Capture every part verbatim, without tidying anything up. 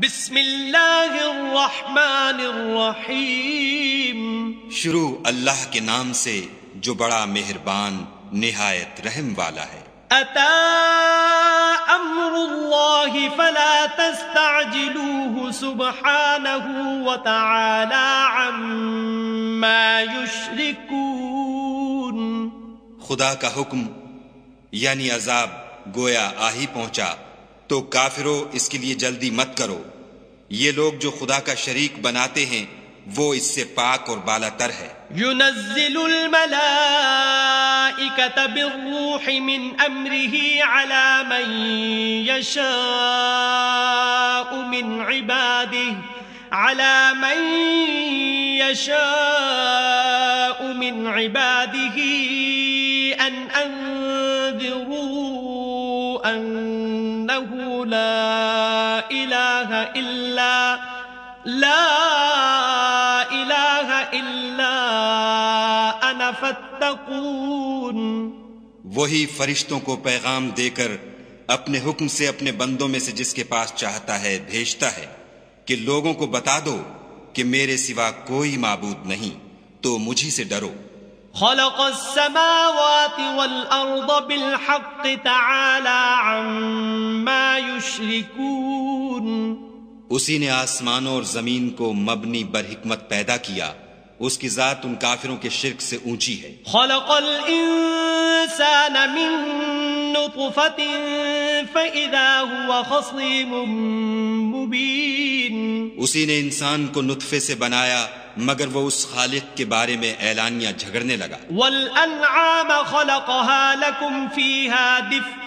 بسم اللہ الرحمن الرحیم، شروع اللہ کے نام سے جو بڑا مہربان نہایت رحم والا ہے۔ اتا امر اللہ فلا تستعجلوه سبحانہ وتعالی عما یشرکون۔ خدا کا حکم یعنی عذاب گویا آ ہی پہنچا تو کافروں اس کے لیے جلدی مت کرو۔ یہ لوگ جو خدا کا شریک بناتے ہیں وہ اس سے پاک اور بالا تر ہے۔ ينزل الملائكة بالروح من أمره على من يشاء من عباده على من يشاء من عباده أن أنذروا أنه لا إله إلا لا إله إلا أنا فاتقون۔ وہی فرشتوں کو پیغام دے کر اپنے حکم سے اپنے بندوں میں سے جس کے پاس چاہتا ہے بھیجتا ہے کہ لوگوں کو بتا دو کہ میرے سوا کوئی معبود نہیں، تو مجھی سے ڈرو۔ خلق السماوات والأرض بالحق تعالى عما يشركون۔ اسی نے آسمانوں اور زمین کو مبنی بر حکمت پیدا کیا، اس کی ذات ان کافروں کے شرک سے اونچی ہے۔ خلق الانسان من نطفة فإذا هو خصيم مبين۔ اسی نے انسان کو نطفے سے بنایا مگر وہ اس خالق کے بارے میں اعلانیہ جھگڑنے لگا۔ والانعام خلقها لكم فيها دفء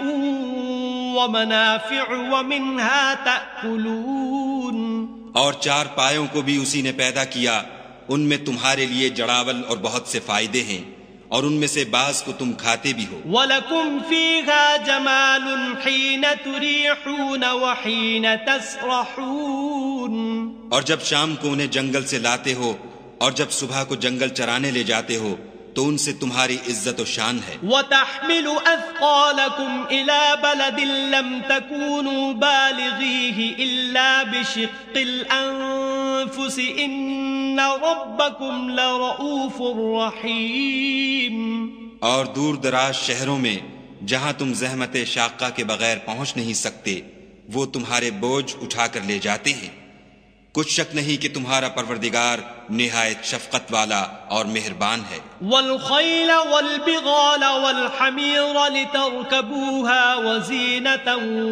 ومنافع ومنها تأكلون۔ اور چار پایوں کو بھی اسی نے پیدا کیا، ان میں تمہارے لیے جڑاول اور بہت سے فائدے ہیں، اور ان میں سے بعض کو تم کھاتے بھی ہو۔ وَلَكُمْ فِيهَا جَمَالٌ حِينَ تُرِيحُونَ وَحِينَ تَسْرَحُونَ۔ اور جب شام کو انہیں جنگل سے لاتے ہو اور جب صبح کو جنگل چرانے لے جاتے ہو تو ان سے تمہاری عزت و شان ہے۔ وَتَحْمِلُ أَثْقَالَكُمْ إِلَى بَلَدٍ لَمْ تَكُونُوا بَالِغِيهِ إِلَّا بِشِقِّ الْأَنفُسِ إِنَّ رَبَّكُمْ لَرَؤُوفٌ رَحِيمٌ۔ اور دور دراز شہروں میں جہاں تم زحمت شاقہ کے بغیر پہنچ نہیں سکتے وہ تمہارے بوجھ اٹھا کر لے جاتے ہیں۔ کچھ شک نہیں کہ تمہارا پروردگار نہایت شفقت والا اور مہربان ہے۔ والخیل والبغال والحمیر لترکبوها وزینة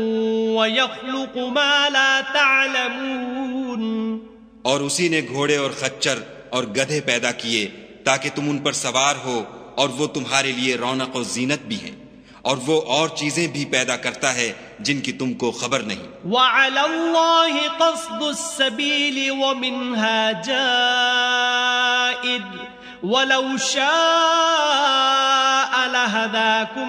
ویخلق ما لا تعلمون۔ اور اسی نے گھوڑے اور خچر اور گدھے پیدا کیے تاکہ تم ان پر سوار ہو، اور وہ تمہارے لیے رونق و زینت بھی ہیں، اور وہ اور چیزیں بھی پیدا کرتا ہے جن کی تم کو خبر نہیں۔ وَعَلَى اللَّهِ قَصْدُ السَّبِيلِ وَمِنْهَا جَائِرٌ وَلَوْ شَاءَ لَهَدَاكُمْ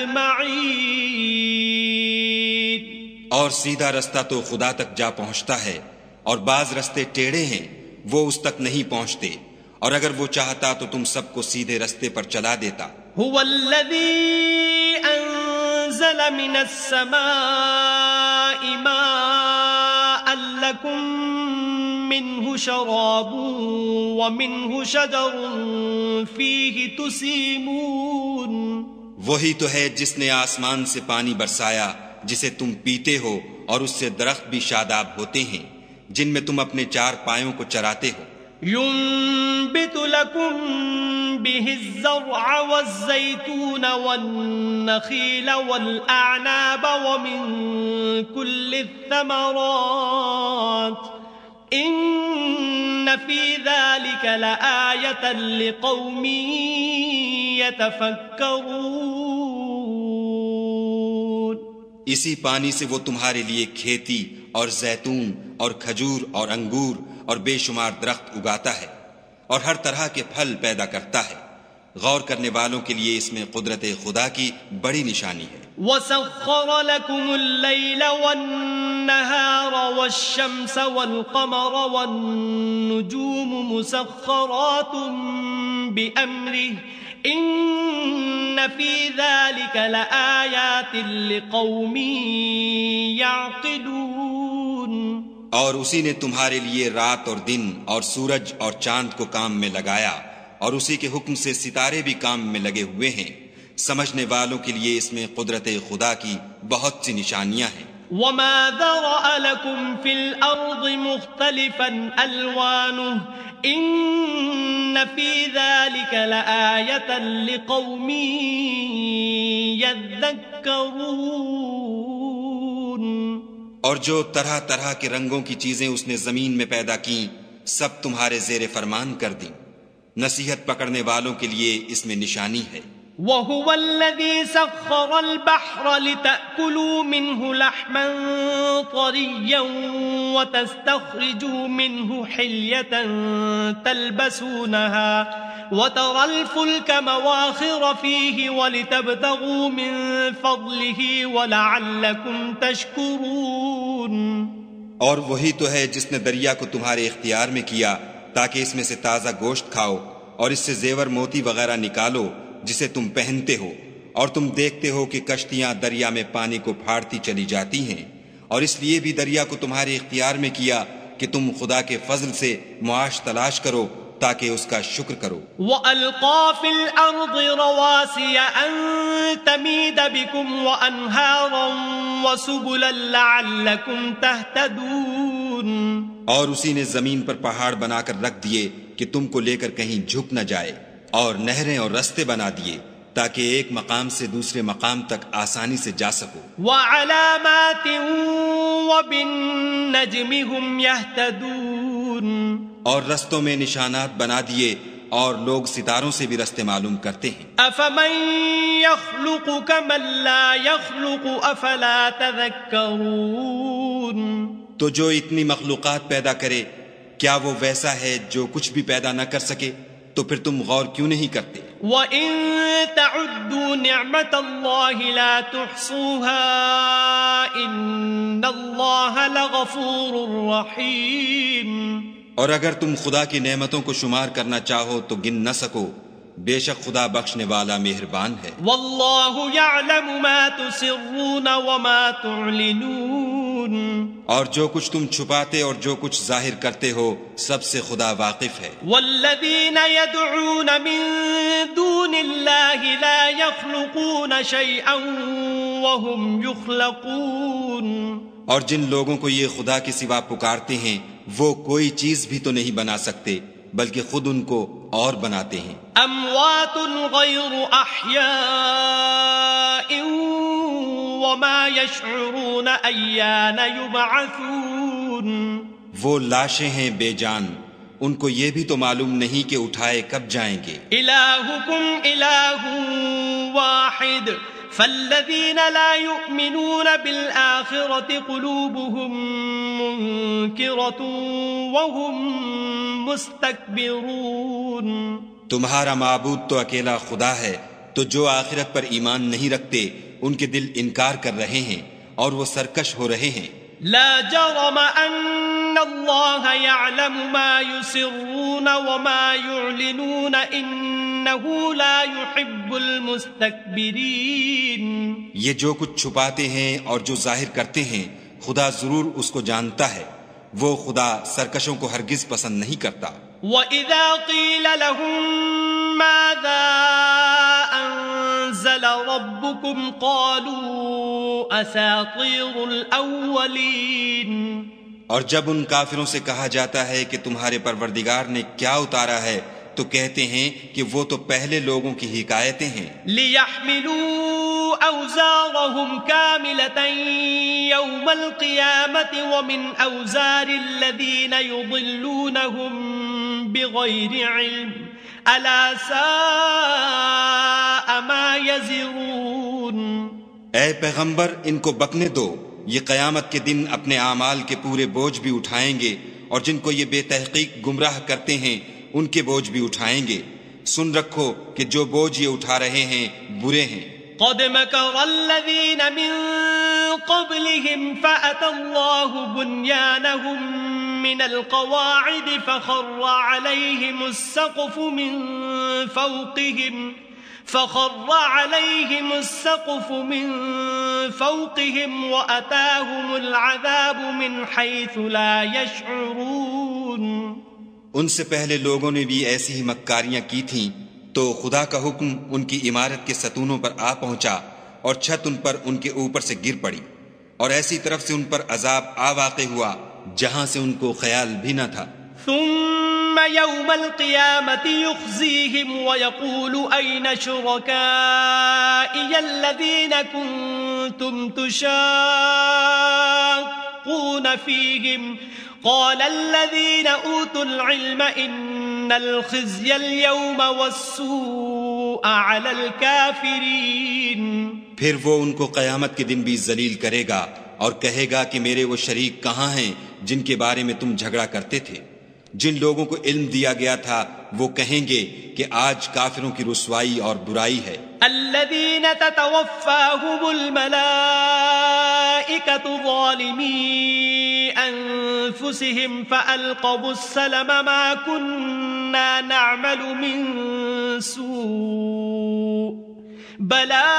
أَجْمَعِينَ۔ اور سیدھا رستہ تو خدا تک جا پہنچتا ہے، اور بعض رستے ٹیڑھے ہیں وہ اس تک نہیں پہنچتے، اور اگر وہ چاہتا تو تم سب کو سیدھے رستے پر چلا دیتا۔ هو الذي أنزل من السماء ماء لكم منه شراب ومنه شجر فيه تسيمون۔ وہی تو ہے جس نے آسمان سے پانی برسایا جسے تم پیتے ہو، اور اس سے درخت بھی شاداب ہوتے ہیں جن میں تم اپنے چار پایوں کو چراتے ہو۔ ينبت لكم به الزرع والزيتون والنخيل والأعناب ومن كل الثمرات إن في ذلك لآية لقوم يتفكرون۔ اسی پانی سے وہ تمہارے لیے کھیتی اور زیتون اور کھجور اور انگور اور بے شمار درخت اگاتا ہے، اور ہر طرح کے پھل پیدا کرتا ہے۔ غور کرنے والوں کے لیے اس میں قدرت خدا کی بڑی نشانی ہے۔ وَسَخَّرَ لَكُمُ اللَّيْلَ وَالنَّهَارَ وَالشَّمْسَ وَالْقَمَرَ وَالنُّجُومُ مُسَخَّرَاتٌ بِأَمْرِهِ إن فی ذلک لآیات لقوم یعقلون۔ اور اسی نے تمہارے لیے رات اور دن اور سورج اور چاند کو کام میں لگایا، اور اسی کے حکم سے ستارے بھی کام میں لگے ہوئے ہیں۔ سمجھنے والوں کے لیے اس میں قدرت خدا کی بہت سی نشانیاں ہیں۔ وما ذرأ لكم في الأرض مختلفا ألوانه إن في ذلك لآية لقوم يذكرون۔ اور جو طرح طرح کے رنگوں کی چیزیں اس نے زمین میں پیدا کیں سب تمہارے زیر فرمان کر دیں، نصیحت پکڑنے والوں کے لیے اس میں نشانی ہے۔ وَهُوَ الَّذِي سَخَّرَ الْبَحْرَ لِتَأْكُلُوا مِنْهُ لَحْمًا طَرِيًّا وَتَسْتَخْرِجُوا مِنْهُ حِلْيَةً تَلْبَسُونَهَا وَتَرَى الْفُلْكَ مَوَاخِرَ فِيهِ وَلِتَبْتَغُوا مِنْ فَضْلِهِ وَلَعَلَّكُمْ تَشْكُرُونَ۔ اور وہی تو ہے جس نے دریا کو تمہارے اختیار میں کیا تاکہ اس میں سے تازہ گوشت کھاؤ اور اس سے زیور موتی وغیرہ نکالو جسے تم پہنتے ہو، اور تم دیکھتے ہو کہ کشتیاں دریا میں پانی کو پھاڑتی چلی جاتی ہیں، اور اس لیے بھی دریا کو تمہارے اختیار میں کیا کہ تم خدا کے فضل سے معاش تلاش کرو تاکہ اس کا شکر کرو۔ وَأَلْقَى فِي الْأَرْضِ رَوَاسِيَ أَن تَمِيدَ بِكُمْ وَأَنْهَارًا وَسُبُلًا لَعَلَّكُمْ تَهْتَدُونَ۔ اور اسی نے زمین پر پہاڑ بنا کر رکھ دیے کہ تم کو لے کر کہیں جھک نہ جائے، اور نہریں اور رستے بنا دیے تاکہ ایک مقام سے دوسرے مقام تک آسانی سے جا سکو۔ وَعَلَامَاتٍ وَبِالنَّجْمِ هُمْ يَهْتَدُونَ۔ اور رستوں میں نشانات بنا دیے اور لوگ ستاروں سے بھی رستے معلوم کرتے ہیں۔ أَفَمَن يَخْلُقُ كَمَن لَّا يَخْلُقُ أَفَلَا تَذَكَّرُونَ۔ تو جو اتنی مخلوقات پیدا کرے کیا وہ ویسا ہے جو کچھ بھی پیدا نہ کر سکے؟ تو پھر تم غور کیوں نہیں کرتے؟ وَإِن تَعُدُّوا نِعْمَةَ اللَّهِ لَا تُحْصُوهَا إِنَّ اللَّهَ لَغَفُورٌ رَّحِيمٌ۔ اور اگر تم خدا کی نعمتوں کو شمار کرنا چاہو تو گن نہ سکو، بے شک خدا بخشنے والا مہربان ہے۔ وَاللَّهُ يَعْلَمُ مَا تُسِرُّونَ وَمَا تُعْلِنُونَ۔ اور جو کچھ تم چھپاتے اور جو کچھ ظاہر کرتے ہو سب سے خدا واقف ہے۔ وَالَّذِينَ يَدْعُونَ مِن دُونِ اللَّهِ لَا يَخْلُقُونَ شَيْئًا وَهُمْ يُخْلَقُونَ۔ اور جن لوگوں کو یہ خدا کے سوا پکارتے ہیں وہ کوئی چیز بھی تو نہیں بنا سکتے بلکہ خود ان کو اور بناتے ہیں۔ اموات غیر احیاء وما يشعرون ایان یبعثون۔ وہ لاشیں ہیں بے جان، ان کو یہ بھی تو معلوم نہیں کہ اٹھائے کب جائیں گے۔ الہکم الہ واحد فالذین لا یؤمنون بالآخرة قلوبهم منکرة وهم مستکبرون۔ تمہارا معبود تو اکیلا خدا ہے، تو جو آخرت پر ایمان نہیں رکھتے ان کے دل انکار کر رہے ہیں اور وہ سرکش ہو رہے ہیں۔ لا جرم ان اللہ یعلم ما یسرون وما یعلنون انہ لا يحب المستکبرین۔ یہ جو کچھ چھپاتے ہیں اور جو ظاہر کرتے ہیں خدا ضرور اس کو جانتا ہے، وہ خدا سرکشوں کو ہرگز پسند نہیں کرتا۔ وَإِذَا قِيلَ لَهُم مَّاذَا أَنزَلَ رَبُّكُمْ قَالُوا أَسَاطِيرُ الْأَوَّلِينَ۔ اور جب ان کافروں سے کہا جاتا ہے کہ تمہارے پروردگار نے کیا اتارا ہے تو کہتے ہیں کہ وہ تو پہلے لوگوں کی حکایتیں ہیں۔ لِيَحْمِلُوا أَوْزَارَهُمْ كَامِلَةً يَوْمَ الْقِيَامَةِ وَمِنْ أَوْزَارِ الَّذِينَ يُضِلُّونَهُمْ بِغَيْرِ عِلْمٍ أَلَا سَاءَ مَا يَزِرُونَ۔ اے پیغمبر ان کو بکنے دو، یہ قیامت کے دن اپنے اعمال کے پورے بوجھ بھی اٹھائیں گے، اور جن کو یہ بے تحقیق گمراہ کرتے ہیں ان کے بوجھ بھی اٹھائیں گے۔ سن رکھو کہ جو بوجھ یہ اٹھا رہے ہیں برے ہیں۔ قد مكر الذين من قبلهم فأتى الله بنيانهم من القواعد فخر عليهم السقف من فوقهم فخر عليهم السقف من فوقهم وأتاهم العذاب من حيث لا يشعرون۔ ان سے پہلے لوگوں نے بھی ایسی ہی مکاریاں کی تھیں تو خدا کا حکم ان کی عمارت کے ستونوں پر آ پہنچا اور چھت ان پر ان کے اوپر سے گر پڑی، اور ایسی طرف سے ان پر عذاب آ واقع ہوا جہاں سے ان کو خیال بھی نہ تھا۔ ثم يوم القيامة يخزيهم ويقول أين شركائي الذين كنتم تشاقون فيهم قال الذين أوتوا العلم إن الخزي اليوم والسوء على الكافرين۔ پھر وہ ان کو قیامت کے دن بھی ذلیل کرے گا اور کہے گا کہ میرے وہ شریک کہاں ہیں جن کے بارے میں تم جھگڑا کرتے تھے؟ جن لوگوں کو علم دیا گیا تھا وہ کہیں گے کہ آج کافروں کی رسوائی اور برائی ہے۔ الذين تتوفاهم الملائكة ظالمي أنفسهم فألقوا السلم ما كنا نعمل من سوء بلى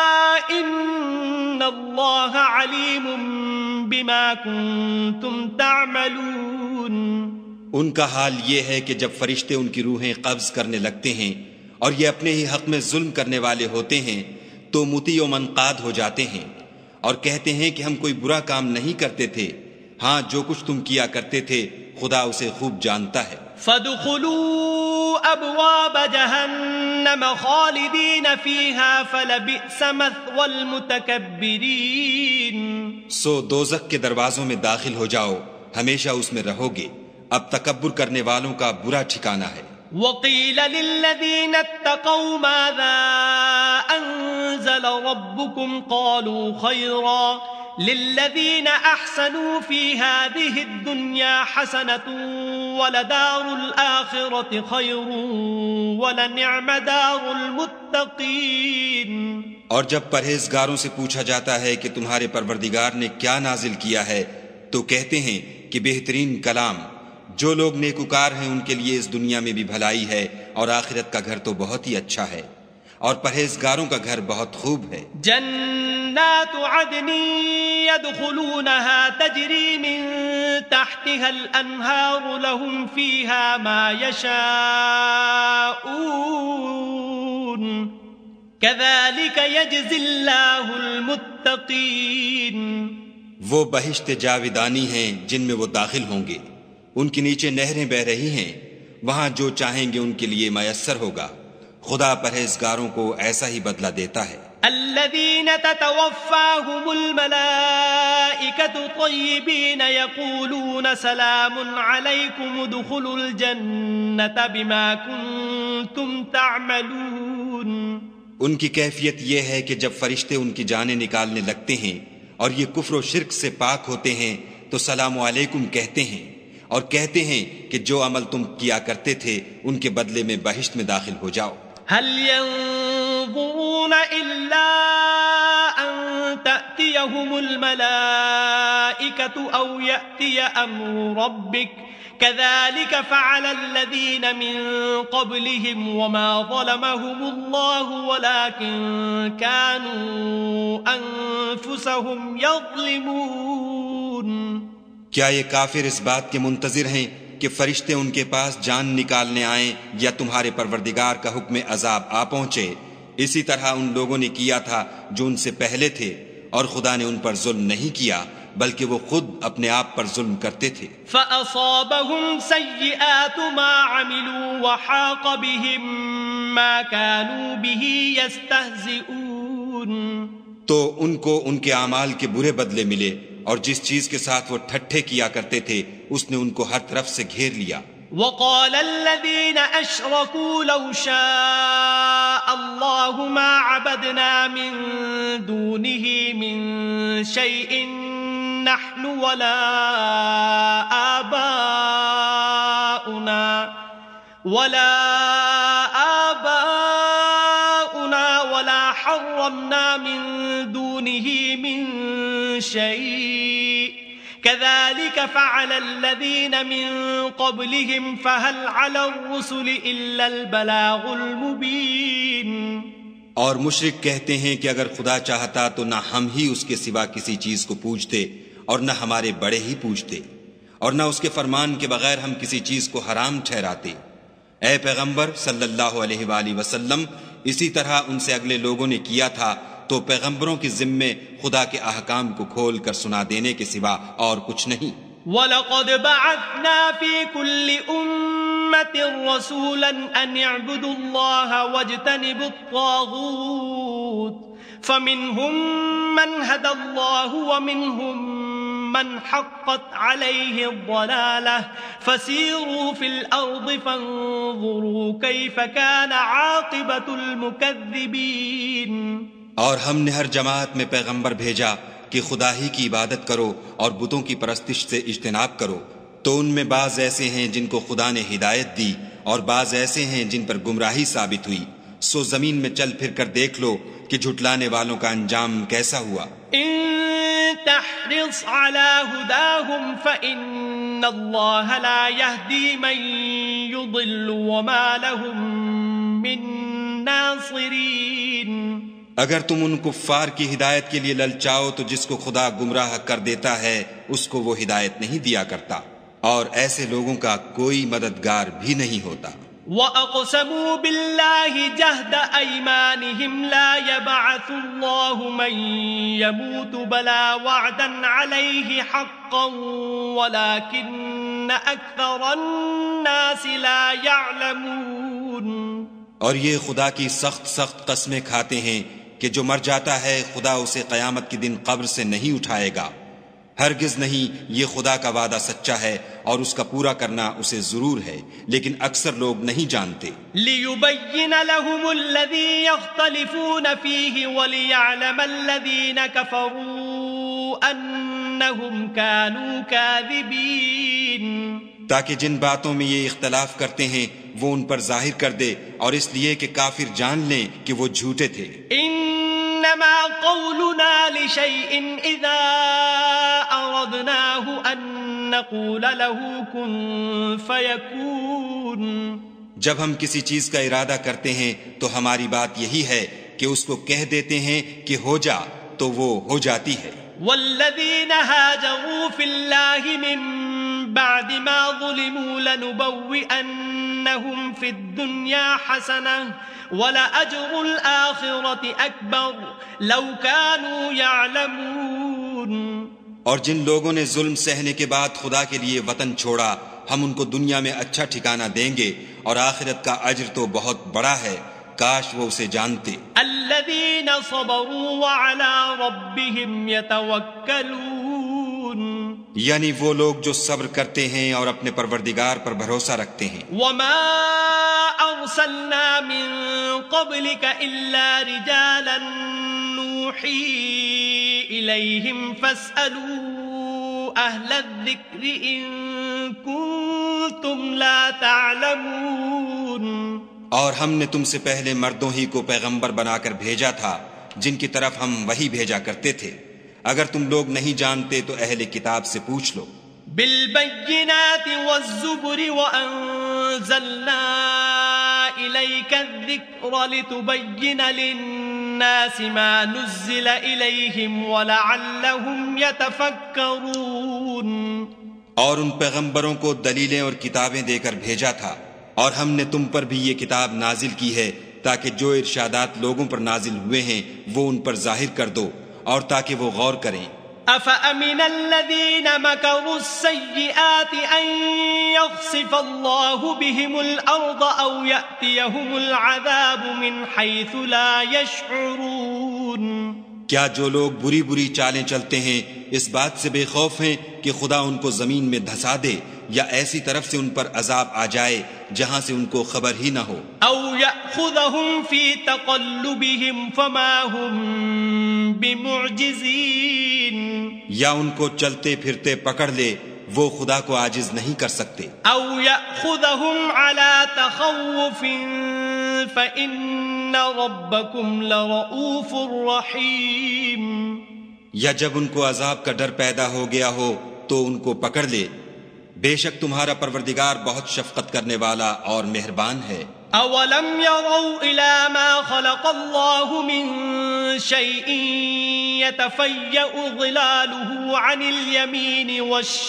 إن الله عليم بما كنتم تعملون۔ ان کا حال یہ ہے کہ جب فرشتے ان کی روحیں قبض کرنے لگتے ہیں اور یہ اپنے ہی حق میں ظلم کرنے والے ہوتے ہیں تو مطیع و منقاد ہو جاتے ہیں اور کہتے ہیں کہ ہم کوئی برا کام نہیں کرتے تھے، ہاں جو کچھ تم کیا کرتے تھے خدا اسے خوب جانتا ہے۔ فَادْخُلُوا أَبْوَابَ جَهَنَّمَ خَالِدِينَ فِيهَا فَلَبِئْسَ مَثْوَى الْمُتَكَبِّرِينَ۔ سو دوزخ کے دروازوں میں داخل ہو جاؤ، ہمیشہ اس میں رہو گے، اب تکبر کرنے والوں کا برا ٹھکانہ ہے۔ وَقِيلَ لِلَّذِينَ اتَّقَوْا مَاذَا أَنزَلَ رَبُّكُمْ قَالُوا خَيْرًا لِلَّذِينَ أَحْسَنُوا فِي هَذِهِ الدُّنْيَا حَسَنَةٌ وَلَدَارُ الْآخِرَةِ خَيْرٌ وَلَنِعْمَ دَارُ الْمُتَّقِينَ۔ اور جب پرہیزگاروں سے پوچھا جاتا ہے کہ تمہارے پروردگار نے کیا نازل کیا ہے تو کہتے ہیں کہ بہترین کلام، جو لوگ نیکوکار ہیں ان کے لیے اس دنیا میں بھی بھلائی ہے اور آخرت کا گھر تو بہت ہی اچھا ہے اور پرہیزگاروں کا گھر بہت خوب ہے۔ جنات عدن يدخلونها تجری من تحتها الانہار لهم فيها ما يشاءون كذلك يجزي الله المتقين۔ وہ بہشت جاودانی ہیں جن میں وہ داخل ہوں گے، ان کے نیچے نہریں بہ رہی ہیں، وہاں جو چاہیں گے ان کے لیے میسر ہوگا، خدا پرہیزگاروں کو ایسا ہی بدلہ دیتا ہے۔ الذين تتوفاهم الملائكة طيبين يقولون سلام عليكم ادخلوا الجنة بما كنتم تعملون۔ ان کی کیفیت یہ ہے کہ جب فرشتے ان کی جانیں نکالنے لگتے ہیں اور یہ کفر و شرک سے پاک ہوتے ہیں تو سلام علیکم کہتے ہیں اور کہتے ہیں کہ جو عمل تم کیا کرتے تھے ان کے بدلے میں بہشت میں داخل ہو جاؤ۔ هل ينظرون إلا أن تأتيهم الملائكة أو يأتي أمر ربك كذلك فعل الذين من قبلهم وما ظلمهم الله ولكن كانوا أنفسهم يظلمون۔ کیا یہ کافر اس بات کے منتظر ہیں کہ فرشتے ان کے پاس جان نکالنے آئیں یا تمہارے پروردگار کا حکم عذاب آ پہنچے؟ اسی طرح ان لوگوں نے کیا تھا جو ان سے پہلے تھے اور خدا نے ان پر ظلم نہیں کیا بلکہ وہ خود اپنے آپ پر ظلم کرتے تھے۔ فَأَصَابَهُمْ سَيِّئَاتُ مَا عَمِلُوا وَحَاقَ بِهِمْ مَا كَانُوا بِهِ يَسْتَهْزِئُونَ۔ تو ان کو ان کے اعمال کے برے بدلے ملے اور جس چیز کے ساتھ وہ ٹھٹھے کیا کرتے تھے اس نے ان کو ہر طرف سے گھیر لیا۔ وَقَالَ الَّذِينَ أَشْرَكُوا لَوْ شَاءَ اللَّهُ مَا عَبَدْنَا مِن دُونِهِ مِن شَيْءٍ نَحْنُ وَلَا آبَاؤُنَا وَلَا آبَاؤُنَا وَلَا حَرَّمْنَا مِن دُونِهِ مِن شَيْءٍ كذلك فعل الذين من قبلهم فهل على الرسل إلا البلاغ المبين۔ اور مشرک کہتے ہیں کہ اگر خدا چاہتا تو نہ ہم ہی اس کے سوا کسی چیز کو پوجتے اور نہ ہمارے بڑے ہی پوجتے، اور نہ اس کے فرمان کے بغیر ہم کسی چیز کو حرام ٹھہراتے۔ اے پیغمبر صلی اللہ علیہ وآلہ وسلم، اسی طرح ان سے اگلے لوگوں نے کیا تھا، تو پیغمبروں کے ذمے خدا کے احکام کو کھول کر سنا دینے کے سوا اور کچھ نہیں۔ وَلَقَدْ بَعَثْنَا فِي كُلِّ أُمَّةٍ رَسُولًا أَنِ اعْبُدُوا اللَّهَ وَاجْتَنِبُوا الطَّاغُوتَ فَمِنْهُمْ مَنْ هَدَى اللَّهُ وَمِنْهُمْ مَنْ حَقَّتْ عَلَيْهِ الضَّلَالَةُ فَسِيرُوا فِي الْأَرْضِ فَانظُرُوا كَيْفَ كَانَ عَاقِبَةُ الْمُكَذِّبِينَ۔ اور ہم نے ہر جماعت میں پیغمبر بھیجا کہ خدا ہی کی عبادت کرو اور بتوں کی پرستش سے اجتناب کرو، تو ان میں بعض ایسے ہیں جن کو خدا نے ہدایت دی اور بعض ایسے ہیں جن پر گمراہی ثابت ہوئی، سو زمین میں چل پھر کر دیکھ لو کہ جھٹلانے والوں کا انجام کیسا ہوا۔ ان تحرص على هداهم فإن الله لا يهدي من يضل وما لهم من ناصرين۔ اگر تم ان کفار کی ہدایت کے لیے للچاؤ تو جس کو خدا گمراہ کر دیتا ہے اس کو وہ ہدایت نہیں دیا کرتا، اور ایسے لوگوں کا کوئی مددگار بھی نہیں ہوتا۔ وَأَقْسَمُوا بِاللَّهِ جَهْدَ أَيْمَانِهِمْ لَا يَبْعَثُ اللَّهُ مَن يَمُوتُ بَلَىٰ وَعْدًا عَلَيْهِ حَقًّا وَلَٰكِنَّ أَكْثَرَ النَّاسِ لَا يَعْلَمُونَ۔ اور یہ خدا کی سخت سخت قسمیں کھاتے ہیں کہ جو مر جاتا ہے خدا اسے قیامت کے دن قبر سے نہیں اٹھائے گا، ہرگز نہیں، یہ خدا کا وعدہ سچا ہے اور اس کا پورا کرنا اسے ضرور ہے، لیکن اکثر لوگ نہیں جانتے۔ لِيُبَيِّنَ لَهُمُ الَّذِي يَخْتَلِفُونَ فِيهِ وَلِيَعْلَمَ الَّذِينَ كَفَرُوا أَنَّهُمْ كَانُوا كَاذِبِينَ، تاکہ جن باتوں میں یہ اختلاف کرتے ہیں وہ ان پر ظاہر کر دے، اور اس لیے کہ کافر جان لیں کہ وہ جھوٹے تھے۔ انما قولنا لشيء اذا اردناه ان نقول له كن فيكون، جب ہم کسی چیز کا ارادہ کرتے ہیں تو ہماری بات یہی ہے کہ اس کو کہہ دیتے ہیں کہ ہو جا، تو وہ ہو جاتی ہے۔ والذین هاجروا فی اللہ من بعد ما ظلموا لنبوئنهم فی الدنیا حسنہ وَلَأَجْرُ الْآخِرَةِ أَكْبَرُ لَوْ كَانُوا يَعْلَمُونَ۔ اور جن لوگوں نے ظلم سہنے کے بعد خدا کے لیے وطن چھوڑا، ہم ان کو دنیا میں اچھا ٹھکانہ دیں گے، اور آخرت کا اجر تو بہت بڑا ہے، کاش وہ اسے جانتے۔ الَّذِينَ صَبَرُوا وَعَلَىٰ رَبِّهِمْ يَتَوَكَّلُونَ، یعنی وہ لوگ جو صبر کرتے ہیں اور اپنے پروردگار پر بھروسہ رکھتے ہیں۔ وَمَا أَرْسَلْنَا مِن قَبْلِكَ إِلَّا رِجَالًا نُوحِي إِلَيْهِمْ فَاسْأَلُوا أَهْلَ الذِّكْرِ إِن كُنتُمْ لَا تَعْلَمُونَ۔ اور ہم نے تم سے پہلے مردوں ہی کو پیغمبر بنا کر بھیجا تھا جن کی طرف ہم وحی بھیجا کرتے تھے، اگر تم لوگ نہیں جانتے تو اہل کتاب سے پوچھ لو۔ بالبینات والزبر وانزلنا الیک الذکر لتبین للناس ما نزل الیہم ولعلہم یتفکرون۔ اور ان پیغمبروں کو دلیلیں اور کتابیں دے کر بھیجا تھا، اور ہم نے تم پر بھی یہ کتاب نازل کی ہے تاکہ جو ارشادات لوگوں پر نازل ہوئے ہیں وہ ان پر ظاہر کر دو، اور تاکہ وہ غور کریں۔ أَفَأَمِنَ الَّذِينَ مَكَرُوا السَّيِّئَاتِ أَن يَخْسِفَ اللَّهُ بِهِمُ الْأَرْضَ أَوْ يَأْتِيَهُمُ الْعَذَابُ مِنْ حَيْثُ لَا يَشْعُرُونَ۔ کیا جو لوگ بری بری چالیں چلتے ہیں اس بات سے بے خوف ہیں کہ خدا ان کو زمین میں دھسا دے، یا ایسی طرف سے ان پر عذاب آ جائے جہاں سے ان کو خبر ہی نہ ہو؟ او یأخذہم فی تقلبہم فما ہم بمعجزین، یا ان کو چلتے پھرتے پکڑ لے، وہ خدا کو عاجز نہیں کر سکتے۔ او یأخذہم علی تخوف فإن ربکم لرؤوف رحیم، یا جب ان کو عذاب کا ڈر پیدا ہو گیا ہو تو ان کو پکڑ لے، بے شک تمہارا پروردگار بہت شفقت کرنے والا اور مہربان ہے۔ أولم يروا إلى ما خلق الله من شيء يتفيأ ظلاله عن اليمين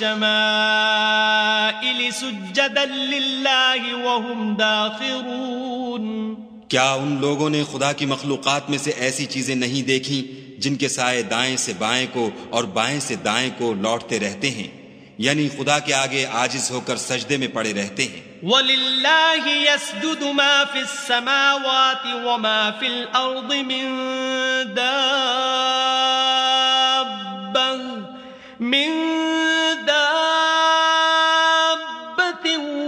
والشمائل سجدا لله وهم داخرون؟ کیا ان لوگوں نے خدا کی مخلوقات میں سے ایسی چیزیں نہیں دیکھیں جن کے سائے دائیں سے بائیں کو اور بائیں سے دائیں کو لوٹتے رہتے ہیں، یعنی خدا کے آگے عاجز ہو کر سجدے میں پڑے رہتے ہیں۔ وَلِلَّهِ يَسْجُدُ مَا فِي السَّمَاوَاتِ وَمَا فِي الْأَرْضِ مِن دَابَّةٍ مِن دَابَّةٍ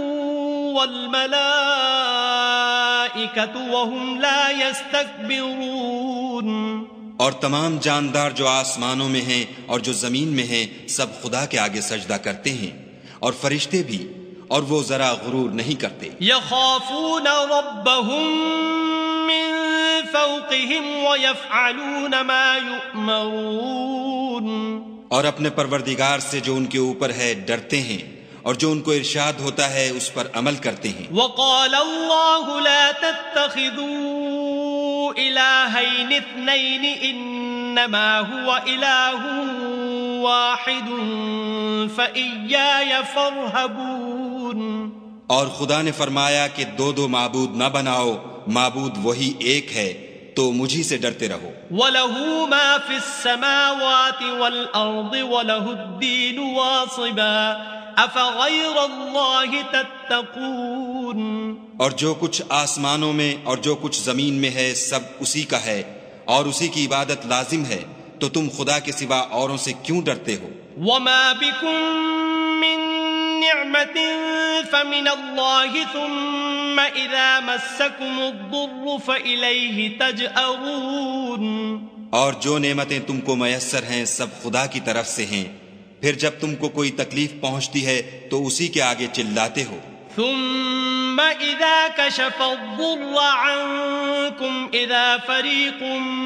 وَالْمَلَائِكَةُ وَهُمْ لَا يَسْتَكْبِرُونَ۔ اور تمام جاندار جو آسمانوں میں ہیں اور جو زمین میں ہیں سب خدا کے آگے سجدہ کرتے ہیں، اور فرشتے بھی، اور وہ ذرا غرور نہیں کرتے۔ يخافون ربهم من فوقهم ويفعلون ما يؤمرون۔ اور اپنے پروردگار سے جو ان کے اوپر ہے ڈرتے ہیں، اور جو ان کو ارشاد ہوتا ہے اس پر عمل کرتے ہیں۔ وقال الله لا تتخذوا إلهين اثنين إنما هو إله واحد فإياي فارهبون۔ اور خدا نے فرمایا کہ دو دو معبود نہ بناؤ، معبود وہی ایک ہے تو مجھی سے ڈرتے رہو۔ وَلَهُ مَا فِي السَّمَاوَاتِ وَالْأَرْضِ وَلَهُ الدِّينُ وَاصِبًا أَفَغَيْرَ اللَّهِ تَتَّقُونَ۔ اور جو کچھ آسمانوں میں اور جو کچھ زمین میں ہے سب اسی کا ہے، اور اسی کی عبادت لازم ہے، تو تم خدا کے سوا اوروں سے کیوں ڈرتے ہو؟ وَمَا بِكُم مِّن نِّعْمَةٍ فَمِنَ اللَّهِ ثُمَّ إِذَا مَسَّكُمُ الضُّرُّ فَإِلَيْهِ تَجْأَرُونَ۔ اور جو نعمتیں تم کو میسر ہیں سب خدا کی طرف سے ہیں، پھر جب تم کو کوئی تکلیف پہنچتی ہے تو اسی کے آگے چلاتے ہو۔ ثم إذا كشف الضر عنكم إذا فريق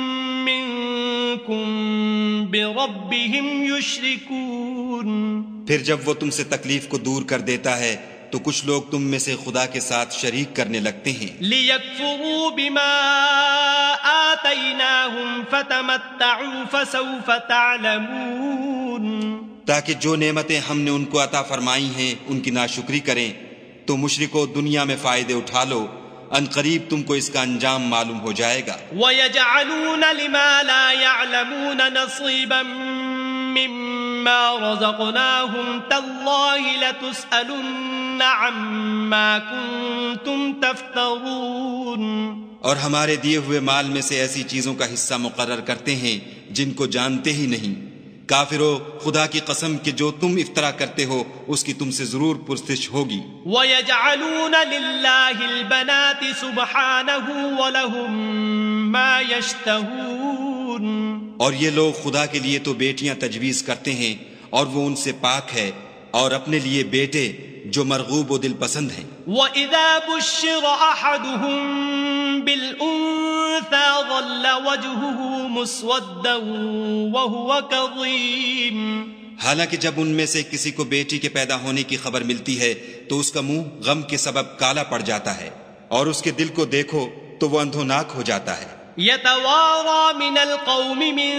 منكم بربهم يشركون۔ پھر جب وہ تم سے تکلیف کو دور کر دیتا ہے تو کچھ لوگ تم میں سے خدا کے ساتھ شریک کرنے لگتے ہیں۔ لِيَكْفُرُوا بِمَا آتَيْنَاهُمْ فَتَمَتَّعُوا فَسَوْفَ تَعْلَمُونَ۔ تاکہ جو نعمتیں ہم نے ان کو عطا فرمائی ہیں ان کی ناشکری کریں، تو مشرکو دنیا میں فائدے اٹھا لو، ان قریب تم کو اس کا انجام معلوم ہو جائے گا۔ وَيَجْعَلُونَ لِمَا لَا يَعْلَمُونَ نَصِيبًا مِّمَّا رَزَقْنَاهُمْ تَاللَّهِ لَتُسْأَلُنَّ عَمَّا كُنتُمْ تَفْتَرُونَ۔ اور ہمارے دیے ہوئے مال میں سے ایسی چیزوں کا حصہ مقرر کرتے ہیں جن کو جانتے ہی نہیں۔ کافرو، خدا کی قسم کہ جو تم افطرا کرتے ہو اس کی تم سے ضرور پرسش ہوگی۔ وَيَجْعَلُونَ لِلَّهِ الْبَنَاتِ سُبْحَانَهُ وَلَهُم مَّا يَشْتَهُونَ۔ اور یہ لوگ خدا کے لیے تو بیٹیاں تجویز کرتے ہیں اور وہ ان سے پاک ہے، اور اپنے لیے بیٹے جو مرغوب و دل پسند ہیں۔ وَإِذَا بُشِّرَ أَحَدُهُم بِالْأُنثَىٰ ظَلَّ وَجْهُهُ مُسْوَدًّا وَهُوَ كَظِيمٌ۔ حالانکہ جب ان میں سے کسی کو بیٹی کے پیدا ہونے کی خبر ملتی ہے تو اس کا منہ غم کے سبب کالا پڑ جاتا ہے، اور اس کے دل کو دیکھو تو وہ اندھوناک ہو جاتا ہے۔ يَتَوَارَىٰ مِنَ الْقَوْمِ مِن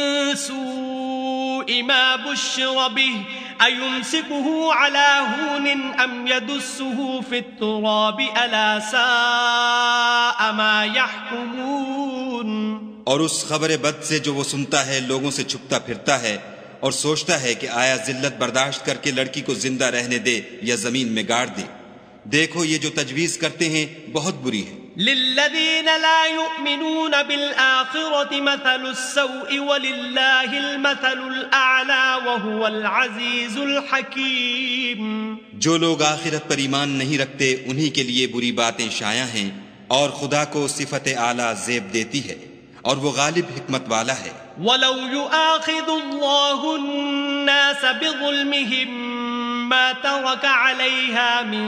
سُوءِ مَا بُشِّرَ بِهِ أَيُمْسِكُهُ عَلَىٰ هُونٍ أَمْ يَدُسُّهُ فِي التُّرَابِ أَلَا سَاءَ مَا يَحْكُمُونَ۔ اور اس خبر بد سے جو وہ سنتا ہے لوگوں سے چھپتا پھرتا ہے اور سوچتا ہے کہ آیا ذلت برداشت کر کے لڑکی کو زندہ رہنے دے یا زمین میں گاڑ دے۔ دیکھو یہ جو تجویز کرتے ہیں بہت بری ہے۔ لِلَّذِينَ لَا يُؤْمِنُونَ بِالْآخِرَةِ مَثَلُ السَّوْءِ وَلِلَّهِ الْمَثَلُ الْأَعْلَىٰ وَهُوَ الْعَزِيزُ الْحَكِيمُ۔ جو لوگ آخرت پر ایمان نہیں رکھتے انہی کے لیے بری باتیں شائع ہیں، اور خدا کو صفت اعلیٰ زیب دیتی ہے، اور وہ غالب حکمت والا ہے۔ وَلَوْ يُؤَاخِذُ اللَّهُ النَّاسَ بِظُلْمِهِم مَّا تَرَكَ عَلَيْهَا مِن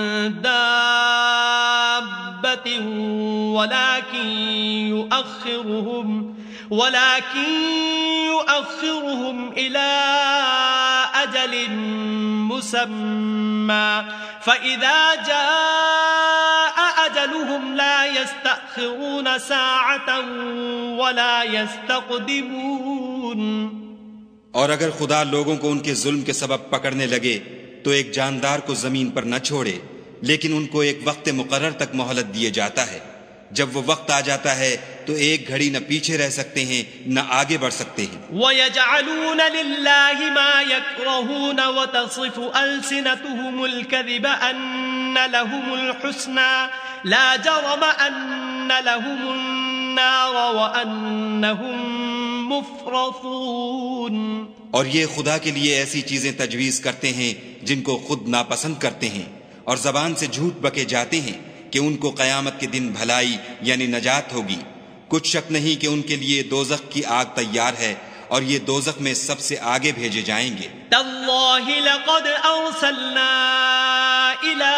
دَابَّةٍ وَلَٰكِن يُؤَخِّرُهُمْ وَلَٰكِن يُؤَخِّرُهُمْ إِلَىٰ أَجَلٍ مُّسَمًّى فَإِذَا جَاءَ أَجَلُهُمْ أجلهم لا يستأخرون ساعة ولا يستقدمون. اور اگر خدا لوگوں کو ان کے ظلم کے سبب پکڑنے لگے تو ایک جاندار کو زمین پر نہ چھوڑے، لیکن ان کو ایک وقت مقرر تک مہلت دیے جاتا ہے. جب وہ وقت آ جاتا ہے تو ایک گھڑی نہ پیچھے رہ سکتے ہیں نہ آگے بڑھ سکتے ہیں. وَيَجْعَلُونَ لِلَّهِ مَا يَكْرَهُونَ وَتَصِفُ أَلْسِنَتُهُمُ الْكَذِبَ أَنَّ لَهُمُ الْحُسْنَى لَا جَرَمَ أَنَّ لَهُمُ النَّارَ وَأَنَّهُمْ مُفْرَطُونَ. اور یہ خدا کے لیے ایسی چیزیں تجویز کرتے ہیں جن کو خود ناپسند کرتے ہیں، اور زبان سے جھوٹ بکے جاتے ہیں کہ ان کو قیامت کے دن بھلائی یعنی نجات ہوگی. کچھ شک نہیں کہ ان کے لیے دوزخ کی آگ تیار ہے، اور یہ دوزخ میں سب سے آگے بھیجے جائیں گے. تاللہ لقد ارسلنا الى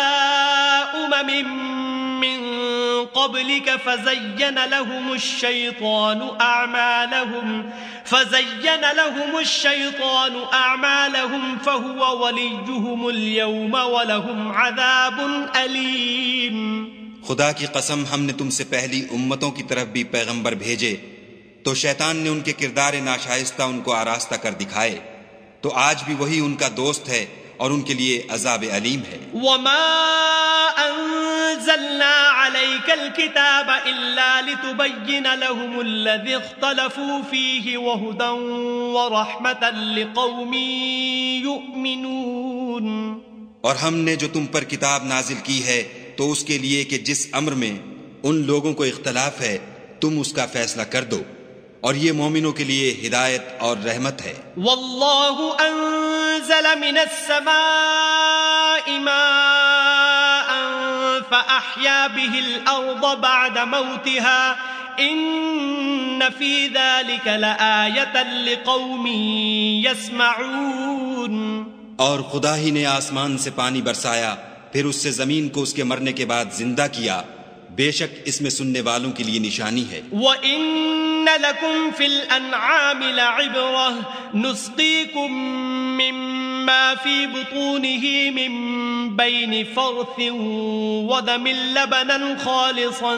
امم من قبلك فزين لهم الشيطان اعمالهم فزين لهم الشيطان اعمالهم فهو وليهم اليوم ولهم عذاب اليم. خدا کی قسم ہم نے تم سے پہلی امتوں کی طرف بھی پیغمبر بھیجے تو شیطان نے ان کے کردار ناشائستہ ان کو آراستہ کر دکھائے، تو آج بھی وہی ان کا دوست ہے اور ان کے لیے عذاب علیم ہے. وما انزلنا عليك الكتاب الا لتبين لهم الذي اختلفوا فيه وهدى ورحمة لقوم يؤمنون. اور ہم نے جو تم پر کتاب نازل کی ہے تو اس کے لیے کہ جس امر میں ان لوگوں کو اختلاف ہے تم اس کا فیصلہ کر دو، اور یہ مومنوں کے لیے ہدایت اور رحمت ہے. واللہ انزل من السماء ماء فأحیا به الارض بعد موتها ان فی ذلك لآیۃ لقوم یسمعون. اور خدا ہی نے آسمان سے پانی برسایا، پھر اس سے زمین کو اس کے مرنے کے بعد زندہ کیا، بے شک اس میں سننے والوں کے لیے نشانی ہے. وَإِنَّ لَكُمْ فِي الْأَنْعَامِ لَعِبْرَةً نُسْقِيكُم مِّمَّا فِي بُطُونِهِ مِن بَيْنِ فَرْثٍ وَدَمٍ لَبَنًا خَالِصًا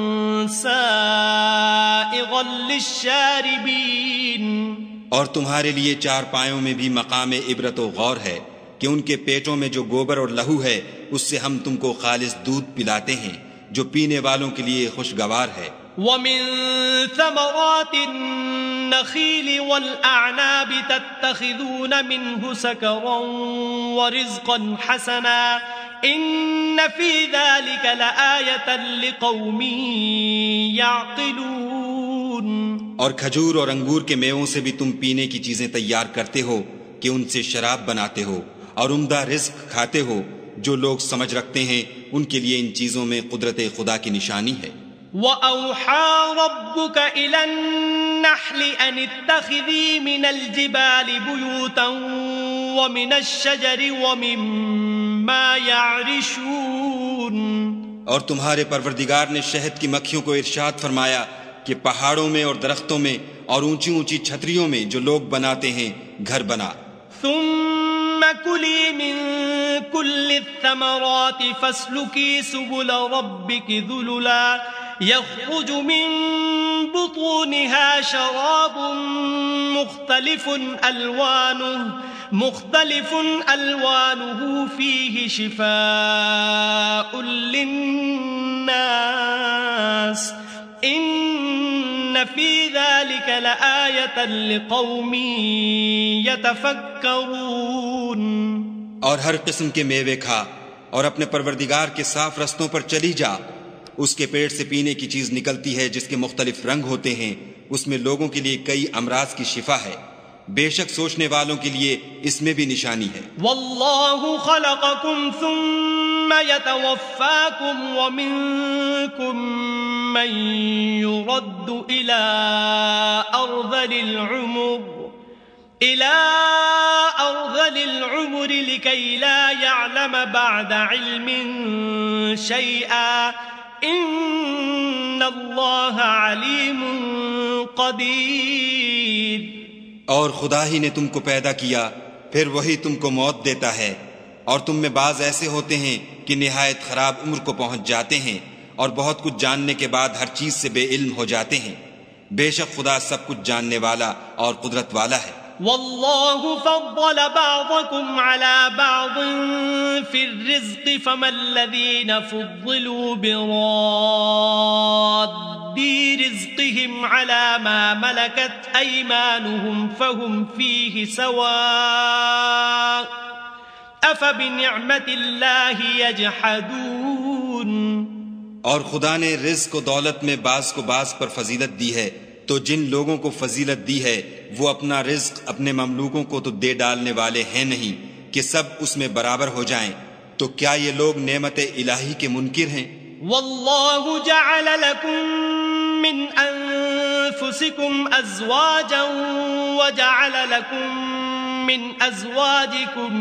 سَائِغًا لِلشَّارِبِينَ. اور تمہارے لیے چار پایوں میں بھی مقام عبرت و غور ہے کہ ان کے پیٹوں میں جو گوبر اور لہو ہے اس سے ہم تم کو خالص دودھ پلاتے ہیں جو پینے والوں کے لیے خوشگوار ہے. وَمِن ثَمَرَاتِ النَّخِيلِ وَالْأَعْنَابِ تَتَّخِذُونَ مِنْهُ سَكَرًا وَرِزْقًا حَسَنًا إِنَّ فِي ذَلِكَ لَآيَةً لِقَوْمٍ يَعْقِلُونَ. اور کھجور اور انگور کے میووں سے بھی تم پینے کی چیزیں تیار کرتے ہو کہ ان سے شراب بناتے ہو، اور عمدہ رزق کھاتے ہو. جو لوگ سمجھ رکھتے ہیں ان کے لیے ان چیزوں میں قدرت خدا کی نشانی ہے. وَأَوْحَى رَبُّكَ إِلَى النَّحْلِ أَنِ اتَّخِذِي مِنَ الْجِبَالِ بُيُوتًا وَمِنَ الشَّجَرِ وَمِمَّا يَعْرِشُونَ. اور تمہارے پروردگار نے شہد کی مکھیوں کو ارشاد فرمایا کہ پہاڑوں میں اور درختوں میں اور اونچی اونچی چھتریوں میں جو لوگ بناتے ہیں گھر بنا. ثم كلي من كل الثمرات فاسلكي سبل ربك ذللا يخرج من بطونها شراب مختلف ألوانه مختلف ألوانه فيه شفاء للناس إن في ذلك لآية لقوم يتفكرون. اور ہر قسم کے میوے کھا اور اپنے پروردگار کے صاف رستوں پر چلی جا. اس کے پیٹ سے پینے کی چیز نکلتی ہے جس کے مختلف رنگ ہوتے ہیں، اس میں لوگوں کے لیے کئی امراض کی شفا ہے. بے شک سوچنے والوں کے لیے اس میں بھی نشانی ہے. واللہ خلقکم ثم يتوفاکم ومنکم من يرد الى ارذل العمر الى ارذل العمر لكي لا يعلم بعد علم شيئا ان اللہ علیم قدیر. اور خدا ہی نے تم کو پیدا کیا، پھر وہی تم کو موت دیتا ہے، اور تم میں بعض ایسے ہوتے ہیں کہ نہایت خراب عمر کو پہنچ جاتے ہیں، اور بہت کچھ جاننے کے بعد ہر چیز سے بے علم ہو جاتے ہیں۔ بے شک خدا سب کچھ جاننے والا اور قدرت والا ہے۔ والله فضل بعضكم على بعض في الرزق فما الذين فضلوا براد رزقهم على ما ملكت أيمانهم فهم فيه سواء أفبنعمة الله يجحدون۔ اور خدا نے رزق و دولت میں بعض کو بعض پر فضیلت دی ہے، تو جن لوگوں کو فضیلت دی ہے وہ اپنا رزق اپنے مملوکوں کو تو دے ڈالنے والے ہیں نہیں کہ سب اس میں برابر ہو جائیں، تو کیا یہ لوگ نعمت الہی کے منکر ہیں؟ واللہ جعل لکم من انفسکم ازواجا وجعل لکم من ازواجکم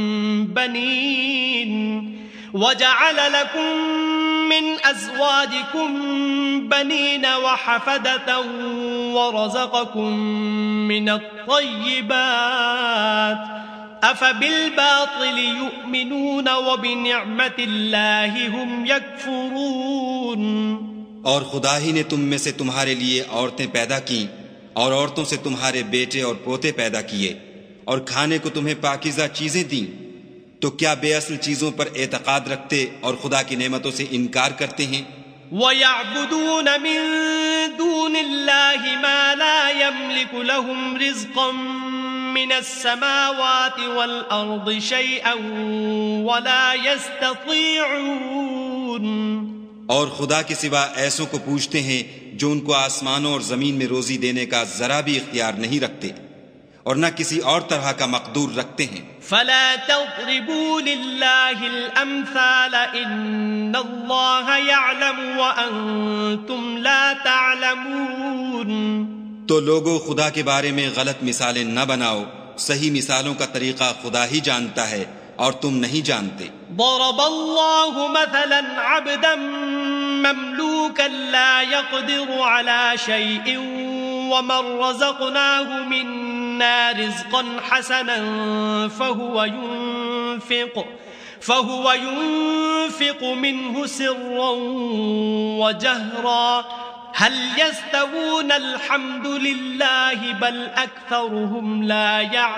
بنین وجعل لكم من أزواجكم بنين وحفدة ورزقكم من الطيبات أفبالباطل يؤمنون وبنعمة الله هم يكفرون۔ اور خدا ہی نے تم میں سے تمہارے لیے عورتیں پیدا کیں اور عورتوں سے تمہارے بیٹے اور پوتے پیدا کیے اور کھانے کو تمہیں پاکیزہ چیزیں دیں، تو کیا بے اصل چیزوں پر اعتقاد رکھتے اور خدا کی نعمتوں سے انکار کرتے ہیں؟ وَيَعْبُدُونَ مِن دُونِ اللَّهِ مَا لَا يَمْلِكُ لَهُمْ رِزْقًا مِّنَ السَّمَاوَاتِ وَالْأَرْضِ شَيْئًا وَلَا يَسْتَطِيعُونَ۔ اور خدا کے سوا ایسوں کو پوچھتے ہیں جو ان کو آسمانوں اور زمین میں روزی دینے کا ذرا بھی اختیار نہیں رکھتے اور نہ کسی اور طرح کا مقدور رکھتے ہیں۔ فلا تضربوا لله الامثال ان الله يعلم وانتم لا تعلمون۔ تو لوگوں خدا کے بارے میں غلط مثالیں نہ بناؤ، صحیح مثالوں کا طریقہ خدا ہی جانتا ہے اور تم نہیں جانتے۔ ضرب الله مثلا عبدا مملوكا لا يقدر على شيء ومن رزقناه منا رزقا حسنا فهو ينفق فهو ينفق منه سرا وجهرا هل يستوون الحمد لله بل أكثرهم لا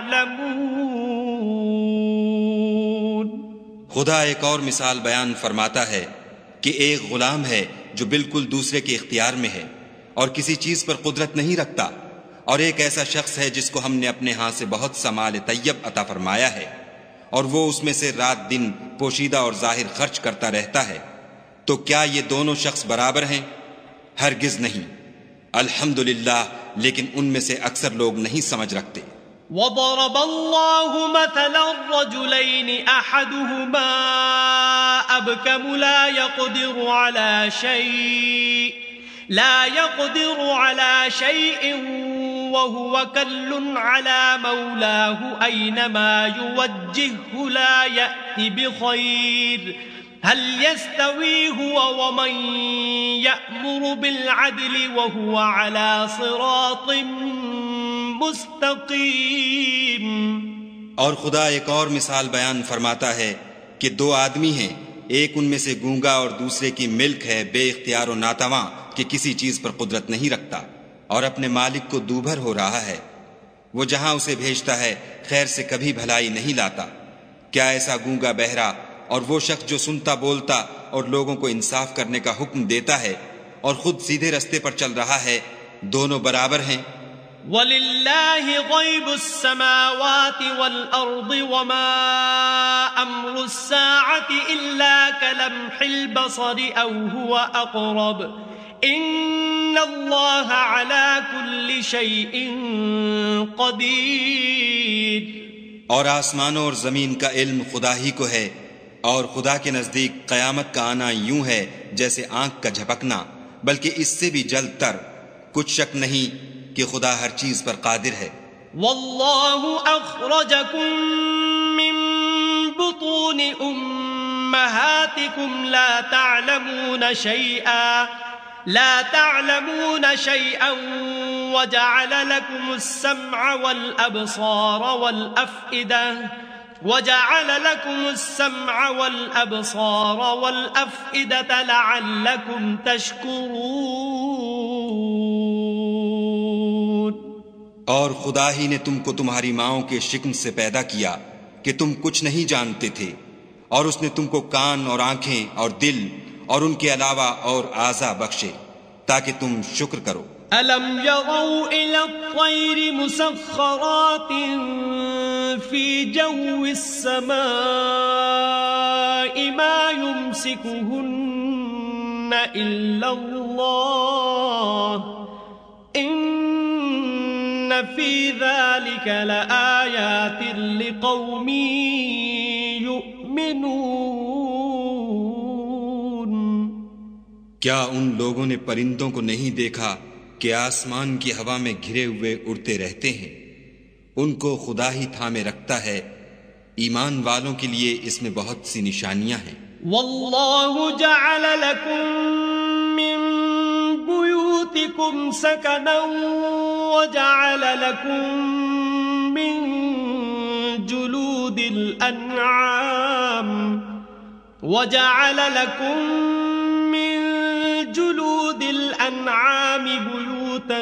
يعلمون۔ خدا ایک اور مثال بیان فرماتا ہے کہ ایک غلام ہے جو بالکل دوسرے کے اختیار میں ہے اور کسی چیز پر قدرت نہیں رکھتا، اور ایک ایسا شخص ہے جس کو ہم نے اپنے ہاں سے بہت سا مال طیب عطا فرمایا ہے اور وہ اس میں سے رات دن پوشیدہ اور ظاہر خرچ کرتا رہتا ہے، تو کیا یہ دونوں شخص برابر ہیں؟ ہرگز نہیں۔ الحمدللہ، لیکن ان میں سے اکثر لوگ نہیں سمجھ رکھتے۔ وضرب الله مثلا الرجلين أحدهما أبكم لا يقدر على شيء لا يقدر على شيء وهو كل على مولاه أينما يوجهه لا يأتي بخير هل يستوي هو ومن يأمر بالعدل وهو على صراط مستقیم۔ اور خدا ایک اور مثال بیان فرماتا ہے کہ دو آدمی ہیں، ایک ان میں سے گونگا اور دوسرے کی ملک ہے بے اختیار و ناتواں کہ کسی چیز پر قدرت نہیں رکھتا اور اپنے مالک کو دوبھر ہو رہا ہے، وہ جہاں اسے بھیجتا ہے خیر سے کبھی بھلائی نہیں لاتا۔ کیا ایسا گونگا بہرا اور وہ شخص جو سنتا بولتا اور لوگوں کو انصاف کرنے کا حکم دیتا ہے اور خود سیدھے رستے پر چل رہا ہے، دونوں برابر ہیں؟ وَلِلَّهِ غَيْبُ السَّمَاوَاتِ وَالْأَرْضِ وَمَا أَمْرُ السَّاعَةِ إِلَّا كَلَمْحِ الْبَصَرِ أَوْ هُوَ أَقْرَبُ إِنَّ اللَّهَ عَلَى كُلِّ شَيْءٍ قَدِيرٌ۔ اور آسمانوں اور زمین کا علم خدا ہی کو ہے، اور خدا کے نزدیک قیامت کا آنا یوں ہے جیسے آنکھ کا جھپکنا، بلکہ اس سے بھی جلد تر۔ کچھ شک نہیں کہ خدا ہر چیز پر قادر ہے۔ واللہ اخرجکم من بطون امہاتکم لا تعلمون شیئا لا تعلمون شیئا وجعل لكم السمع والابصار والافئدہ وجعل لكم السمع والأبصار والأفئدة لعلكم تشكرون. اور خدا ہی نے تم کو تمہاری ماؤں کے شکم سے پیدا کیا کہ تم کچھ نہیں جانتے تھے، اور اس نے تم کو کان اور آنکھیں اور دل اور ان کے علاوہ اور اعضاء بخشے تاکہ تم شکر کرو. أَلَمْ يَرَوْا إِلَى الطَّيْرِ مُسَخَّرَاتٍ فِي جَوِّ السَّمَاءِ مَا يُمْسِكُهُنَّ إِلَّا اللَّهُ إِنَّ فِي ذَلِكَ لَآيَاتٍ لِقَوْمٍ يُؤْمِنُونَ. کیا ان لوگوں نے پرندوں کو نہیں دیکھا کہ آسمان کی ہوا میں گھرے ہوئے اڑتے رہتے ہیں؟ ان کو خدا ہی تھامے رکھتا ہے. ایمان والوں کے لیے اس میں بہت سی نشانیاں ہیں. واللہ جعل لکم من بیوتکم سکنا وجعل لکم من جلود الانعام وجعل لکم جلود الأنعام بيوتا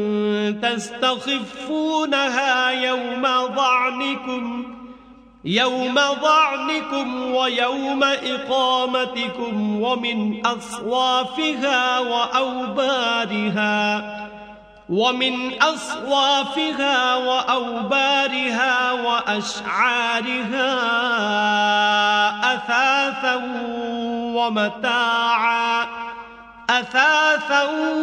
تستخفونها يوم ظعنكم يوم ظعنكم ويوم إقامتكم ومن أصوافها وأوبارها ومن أصوافها وأوبارها وأشعارها أثاثا ومتاعا أثاثا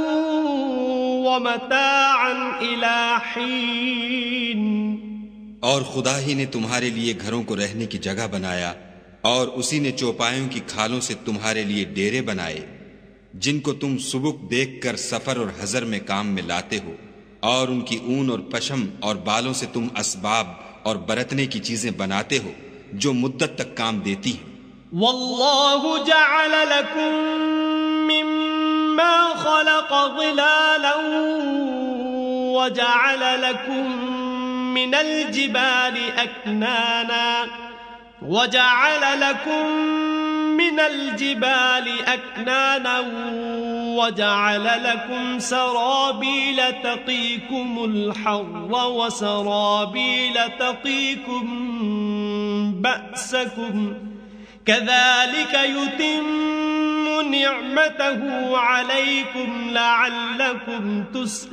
ومتاعا إلى حين. اور خدا ہی نے تمہارے لیے گھروں کو رہنے کی جگہ بنایا، اور اسی نے چوپایوں کی کھالوں سے تمہارے لیے ڈیرے بنائے جن کو تم سبک دیکھ کر سفر اور حضر میں کام میں لاتے ہو، اور ان کی اون اور پشم اور بالوں سے تم اسباب اور برتنے کی چیزیں بناتے ہو جو مدت تک کام دیتی ہیں. واللہ جعل لکم مما خلق ظلالا وجعل لكم من الجبال أكنانا وجعل لكم من الجبال أكنانا وجعل لكم سرابيل تقيكم الحر وسرابيل تقيكم بأسكم كذلك يتم نعمته عليكم لعلكم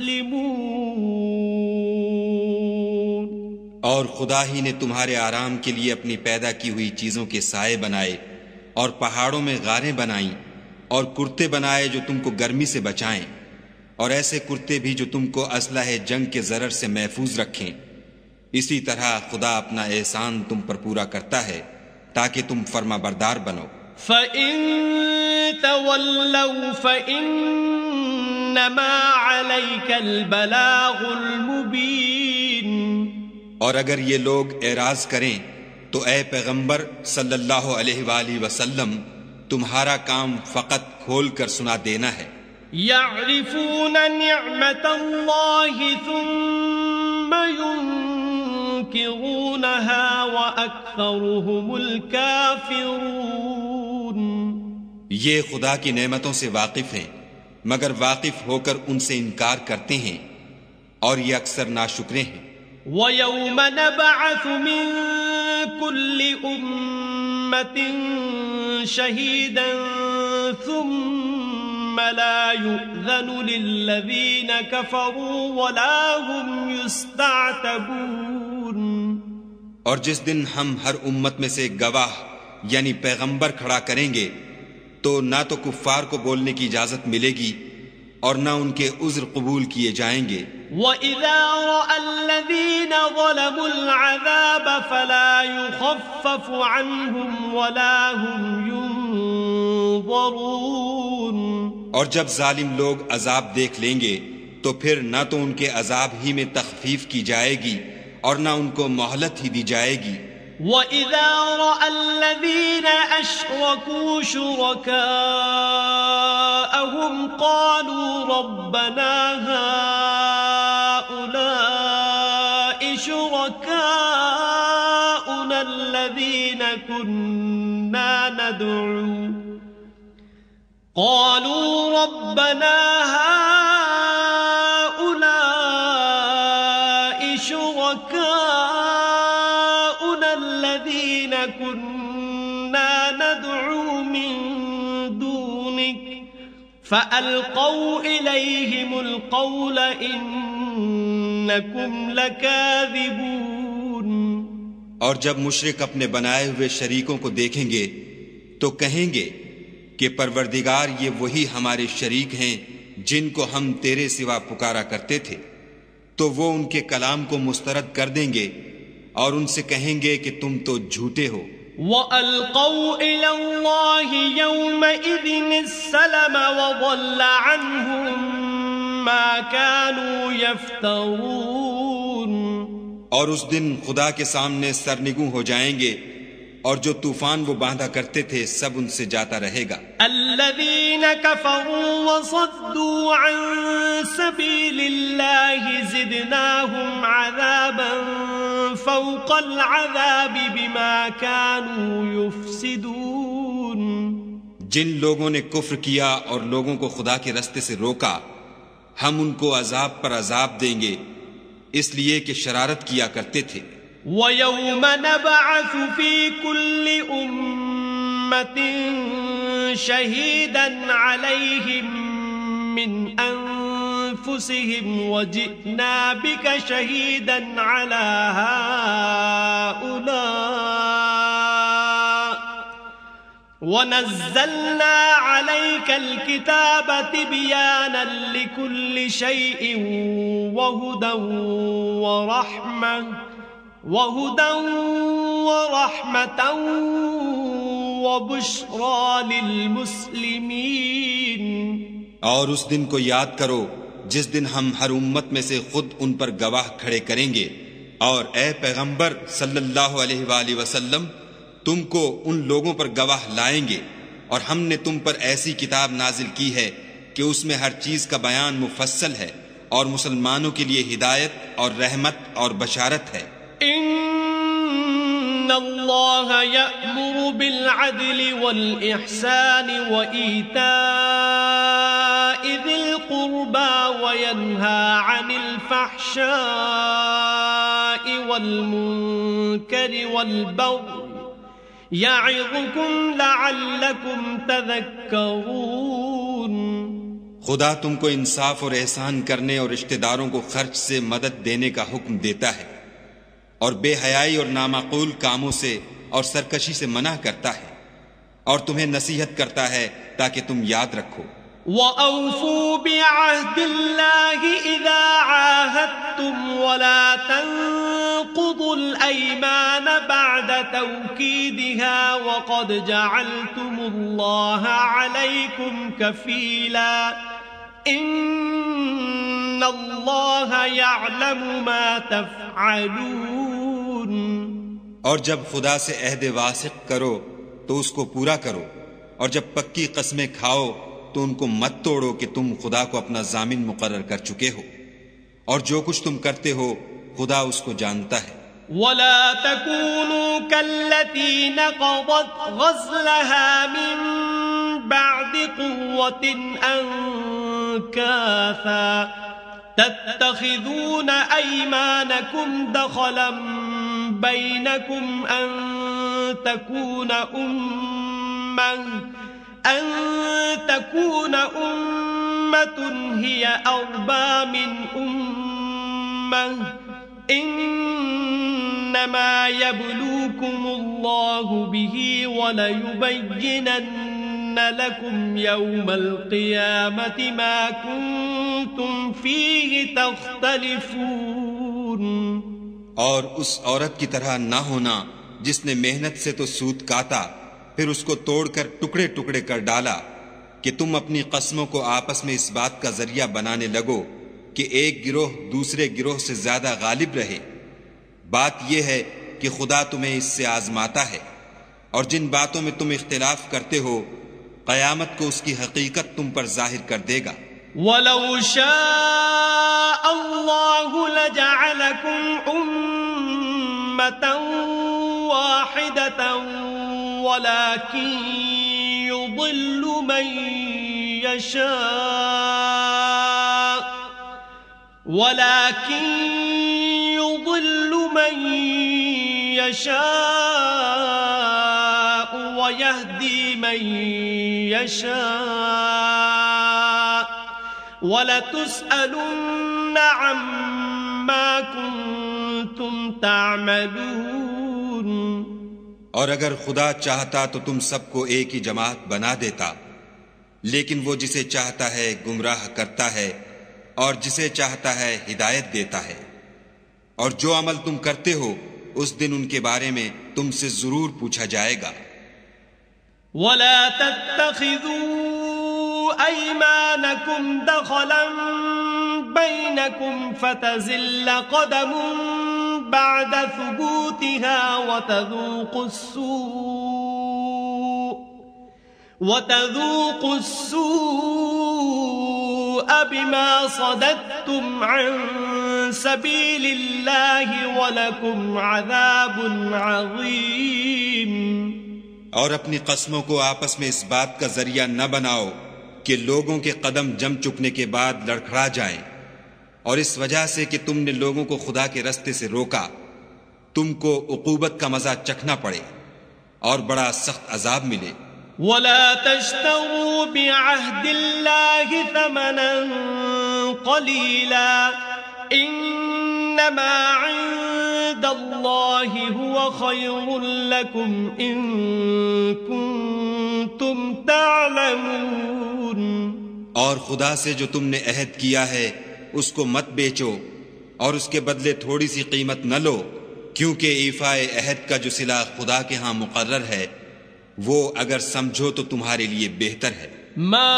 تسلمون. اور خدا ہی نے تمہارے آرام کے لیے اپنی پیدا کی ہوئی چیزوں کے سائے بنائے، اور پہاڑوں میں غاریں بنائیں، اور کرتے بنائے جو تم کو گرمی سے بچائیں، اور ایسے کرتے بھی جو تم کو اسلحہ جنگ کے ضرر سے محفوظ رکھیں. اسی طرح خدا اپنا احسان تم پر پورا کرتا ہے تاکہ تم فرما بردار بنو. فَإِن تَوَلَّوْا فَإِنَّمَا عَلَيْكَ الْبَلَاغُ الْمُبِينُ. اور اگر یہ لوگ اعراض کریں تو اے پیغمبر صلی اللہ علیہ وآلہ وسلم تمہارا کام فقط کھول کر سنا دینا ہے. يَعْرِفُونَ نِعْمَةَ اللَّهِ ثُمَّ يُنْكِرُونَهَا وَأَكْثَرُهُمُ الْكَافِرُونَ. یہ خدا کی نعمتوں سے واقف ہیں مگر واقف ہو کر ان سے انکار کرتے ہیں، اور یہ اکثر ناشکرے ہیں. وَيَوْمَ نَبْعَثُ مِن كُلِّ أُمَّةٍ شَهِيدًا ثُمَّ لَا يُؤْذَنُ لِلَّذِينَ كَفَرُوا وَلَا هُمْ يُسْتَعْتَبُونَ. اور جس دن ہم ہر امت میں سے گواہ یعنی پیغمبر کھڑا کریں گے تو نہ تو کفار کو بولنے کی اجازت ملے گی اور نہ ان کے عذر قبول کیے جائیں گے. وَإِذَا رَأَى الَّذِينَ ظَلَمُوا الْعَذَابَ فَلَا يُخَفَّفُ عَنْهُمْ وَلَا هُمْ يُنظَرُونَ. اور جب ظالم لوگ عذاب دیکھ لیں گے تو پھر نہ تو ان کے عذاب ہی میں تخفیف کی جائے گی اور نہ ان کو مہلت ہی دی جائے گی. وَإِذَا رَأَى الَّذِينَ أَشْرَكُوا شُرَكَاءَهُمْ قَالُوا رَبَّنَا هَؤُلَاءِ شُرَكَاؤُنَا كنا ندعو قالوا ربنا هؤلاء شركاؤنا الذين كنا ندعو من دونك فألقوا إليهم القول إنكم لكاذبون۔ اور جب مشرک اپنے بنائے ہوئے شریکوں کو دیکھیں گے تو کہیں گے کہ پروردگار یہ وہی ہمارے شریک ہیں جن کو ہم تیرے سوا پکارا کرتے تھے، تو وہ ان کے کلام کو مسترد کر دیں گے اور ان سے کہیں گے کہ تم تو جھوٹے ہو۔ وَأَلْقَوْا إِلَى اللَّهِ يَوْمَئِذٍ السَّلَمَ وَضَلَّ عَنْهُمْ مَا كَانُوا يَفْتَرُونَ۔ اور اس دن خدا کے سامنے سرنگوں ہو جائیں گے اور جو طوفان وہ باندھا کرتے تھے سب ان سے جاتا رہے گا۔ الذين كفروا وصدوا عن سبيل الله زدناهم عذابا فوق العذاب بما كانوا يفسدون۔ جن لوگوں نے کفر کیا اور لوگوں کو خدا کے رستے سے روکا ہم ان کو عذاب پر عذاب دیں گے اس لیے کہ شرارت کیا کرتے تھے۔ وَيَوْمَ نَبْعَثُ فِي كُلِّ أُمَّةٍ شَهِيدًا عَلَيْهِمْ مِنْ أَنفُسِهِمْ وَجِئْنَا بِكَ شَهِيدًا عَلَى هَؤُلَاءِ وَنَزَّلْنَا عَلَيْكَ الْكِتَابَ تِبْيَانًا لِكُلِّ شَيْءٍ وَهُدًى وَرَحْمَةً وَهُدًى وَرَحْمَةً وَبُشْرَى لِلْمُسْلِمِينَ۔ اور اس دن کو یاد کرو جس دن ہم ہر امت میں سے خود ان پر گواہ کھڑے کریں گے، اور اے پیغمبر صلی اللہ علیہ وآلہ وسلم تم کو ان لوگوں پر گواہ لائیں گے، اور ہم نے تم پر ایسی کتاب نازل کی ہے کہ اس میں ہر چیز کا بیان مفصل ہے اور مسلمانوں کے لیے ہدایت اور رحمت اور بشارت ہے۔ ان اللہ یأمر بالعدل والإحسان وإیتاء ذی القربى وینہا عن الفحشاء والمنکر والبغی یعظکم لعلکم تذکرون۔ خدا تم کو انصاف اور احسان کرنے اور رشتہ داروں کو خرچ سے مدد دینے کا حکم دیتا ہے، اور بے حیائی اور نامعقول کاموں سے اور سرکشی سے منع کرتا ہے، اور تمہیں نصیحت کرتا ہے تاکہ تم یاد رکھو۔ وَأَوْفُوا بِعَهْدِ اللَّهِ إِذَا عَاهَدتُّمْ وَلَا تَنقُضُوا الْأَيْمَانَ بَعْدَ تَوْكِيدِهَا وَقَدْ جَعَلْتُمُ اللَّهَ عَلَيْكُمْ كَفِيلًا إِنَّ اللَّهَ يَعْلَمُ مَا تَفْعَلُونَ۔ اور جب خدا سے عہد واثق کرو تو اس کو پورا کرو، اور جب پکی قسمیں کھاؤ تو ان کو مت توڑو کہ تم خدا کو اپنا ضامن مقرر کر چکے ہو، اور جو کچھ تم کرتے ہو خدا اس کو جانتا ہے۔ وَلَا تَكُونُوا كَالَّتِي نَقَضَتْ غَزْلَهَا مِن بَعْدِ قُوَّةٍ أَنكَاثًا تَتَّخِذُونَ أَيْمَانَكُمْ دَخَلًا بَيْنَكُمْ أَن تَكُونَ أُمَّةً أَن تَكُونَ أُمَّةٌ هِيَ أَرْبَى مِنْ أُمَّةٍ إِنَّمَا يَبْلُوكُمُ اللَّهُ بِهِ وَلَيُبَيِّنَنَّ لَكُمْ يَوْمَ الْقِيَامَةِ مَا كُنْتُمْ فِيهِ تَخْتَلِفُونَ۔ اور اس عورت کی طرح نہ ہونا جس نے محنت سے تو سود کاتا پھر اس کو توڑ کر ٹکڑے ٹکڑے کر ڈالا کہ تم اپنی قسموں کو آپس میں اس بات کا ذریعہ بنانے لگو کہ ایک گروہ دوسرے گروہ سے زیادہ غالب رہے۔ بات یہ ہے کہ خدا تمہیں اس سے آزماتا ہے، اور جن باتوں میں تم اختلاف کرتے ہو قیامت کو اس کی حقیقت تم پر ظاہر کر دے گا۔ وَلَوْ شَاءَ اللَّهُ لَجَعَلَكُمْ أُمَّةً وَاحِدَةً ولكن يضل من يشاء ولكن يضل من يشاء ويهدي من يشاء وَلَتُسْأَلُنَّ عَمَّا كُنتُمْ تَعْمَلُونَ۔ اور اگر خدا چاہتا تو تم سب کو ایک ہی جماعت بنا دیتا، لیکن وہ جسے چاہتا ہے گمراہ کرتا ہے اور جسے چاہتا ہے ہدایت دیتا ہے، اور جو عمل تم کرتے ہو اس دن ان کے بارے میں تم سے ضرور پوچھا جائے گا۔ وَلَا تَتَّخِذُوا أَيْمَانَكُمْ دَخَلًا بَيْنَكُمْ فَتَزِلَّ قَدَمٌ بَعْدَ ثُبُوتِهَا وَتَذُوقُوا السُّوءَ وَتَذُوقُوا السُّوءَ بِمَا صَدَدتُّمْ عَن سَبِيلِ اللَّهِ وَلَكُمْ عَذَابٌ عَظِيمٌ۔ اور اپنی قسموں کو آپس میں اس بات کا ذریعہ نہ بناؤ کہ لوگوں کے قدم جم چکنے کے بعد لڑکھڑا جائیں، اور اس وجہ سے کہ تم نے لوگوں کو خدا کے رستے سے روکا تم کو عقوبت کا مزہ چکھنا پڑے اور بڑا سخت عذاب ملے۔ وَلَا تَشْتَرُوا بِعَهْدِ اللَّهِ ثَمَنًا قَلِيلًا إِنَّمَا عِندَ اللَّهِ هُوَ خَيْرٌ لَكُمْ إِن كُنتُمْ تَعْلَمُونَ۔ اور خدا سے جو تم نے عہد کیا ہے اس کو مت بیچو اور اس کے بدلے تھوڑی سی قیمت نہ لو، کیونکہ ایفائے عہد کا جو صلہ خدا کے ہاں مقرر ہے وہ اگر سمجھو تو تمہارے لیے بہتر ہے۔ ما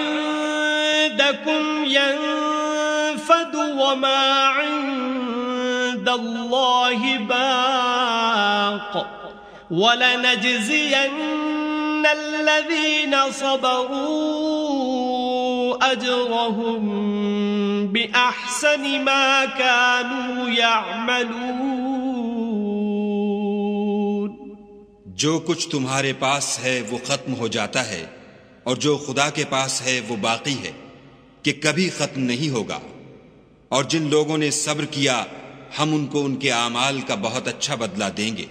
عندكم ينفد وما عند الله باق ولنجزين الذين صبروا أجرهم بأحسن ما كانوا يعملون۔ جو کچھ تمہارے پاس ہے وہ ختم ہو جاتا ہے، اور جو خدا کے پاس ہے وہ باقی ہے کہ کبھی ختم نہیں ہوگا، اور جن لوگوں نے صبر کیا ہم ان کو ان کے اعمال کا بہت اچھا بدلہ دیں گے۔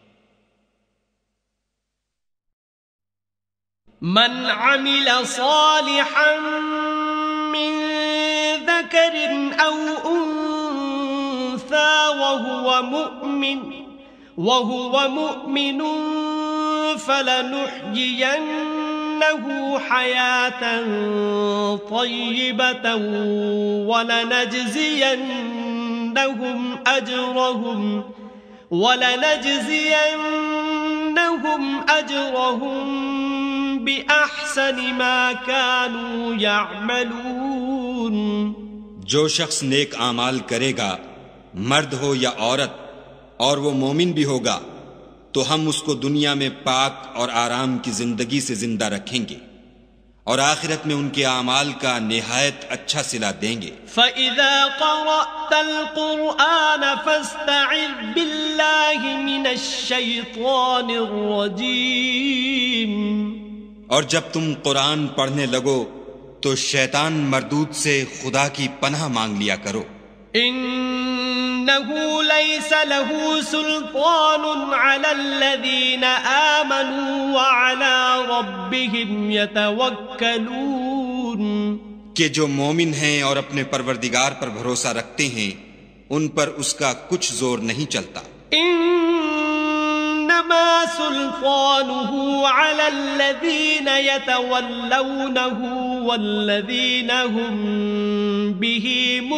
من عمل صالحا من ذكر أو أنثى وهو مؤمن وهو مؤمن فلنحيينه حياة طيبة ولنجزينهم أجرهم ولنجزينهم أجرهم بأحسن ما كانوا يعملون۔ جو شخص نیک اعمال کرے گا، مرد ہو یا عورت، اور وہ مومن بھی ہوگا، تو ہم اس کو دنیا میں پاک اور آرام کی زندگی سے زندہ رکھیں گے، اور آخرت میں ان کے اعمال کا نہایت اچھا صلہ دیں گے۔ فَإِذَا قَرَأْتَ الْقُرْآنَ فَاسْتَعِذْ بِاللَّهِ مِنَ الشَّيْطَانِ الرَّجِيمِ۔ اور جب تم قرآن پڑھنے لگو تو شیطان مردود سے خدا کی پناہ مانگ لیا کرو۔ إِنَّهُ لَيْسَ لَهُ سُلْطَانٌ عَلَى الَّذِينَ آمَنُوا وَعَلَى رَبِّهِمْ يَتَوَكَّلُونَ۔ کہ جو مومن ہیں اور اپنے پروردگار پر بھروسہ رکھتے ہیں ان پر اس کا کچھ زور نہیں چلتا۔ إِنَّمَا سُلْطَانُهُ عَلَى الَّذِينَ يَتَوَلَّوْنَهُ وَالَّذِينَ هُمْ بِهِ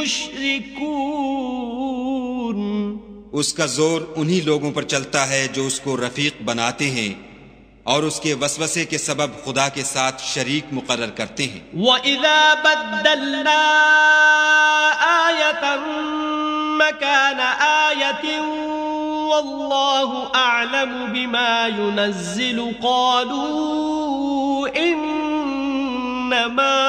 مُشْرِكُونَ۔ اس کا زور انہی لوگوں پر چلتا ہے جو اس کو رفیق بناتے ہیں اور اس کے وسوسے کے سبب خدا کے ساتھ شریک مقرر کرتے ہیں۔ وَإِذَا بَدَّلْنَا آيَةً مَكَانَ آيَةٍ وَاللَّهُ أَعْلَمُ بِمَا يُنَزِّلُ قَالُوا إِنَّمَا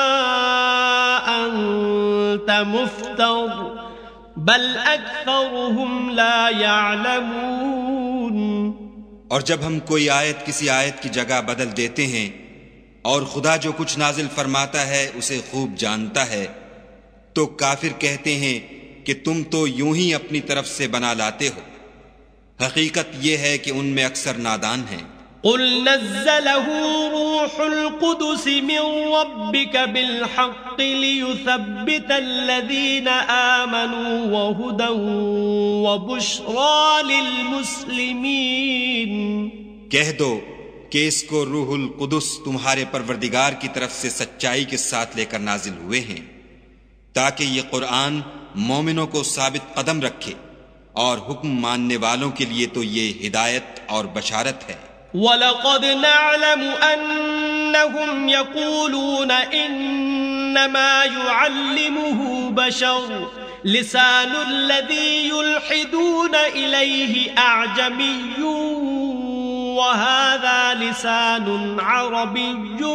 أَنتَ مُفْتَرٍ بَلْ أَكْثَرُهُمْ لَا يَعْلَمُونَ۔ اور جب ہم کوئی آیت کسی آیت کی جگہ بدل دیتے ہیں اور خدا جو کچھ نازل فرماتا ہے اسے خوب جانتا ہے، تو کافر کہتے ہیں کہ تم تو یوں ہی اپنی طرف سے بنا لاتے ہو۔ حقیقت یہ ہے کہ ان میں اکثر نادان ہیں۔ قل نزله روح القدس من ربك بالحق ليثبت الذين آمنوا وهدى وبشرى للمسلمين۔ کہہ دو کہ اس کو روح القدس تمہارے پروردگار کی طرف سے سچائی کے ساتھ لے کر نازل ہوئے ہیں، تاکہ یہ قرآن مومنوں کو ثابت قدم رکھے، اور حکم ماننے والوں کے لیے تو یہ ہدایت اور بشارت ہے۔ وَلَقَدْ نَعْلَمُ أَنَّهُمْ يَقُولُونَ إِنَّمَا يُعَلِّمُهُ بَشَرٌ لِسَانُ الَّذِي يُلْحِدُونَ إِلَيْهِ أَعْجَمِيٌّ وَهَذَا لِسَانٌ عَرَبِيٌّ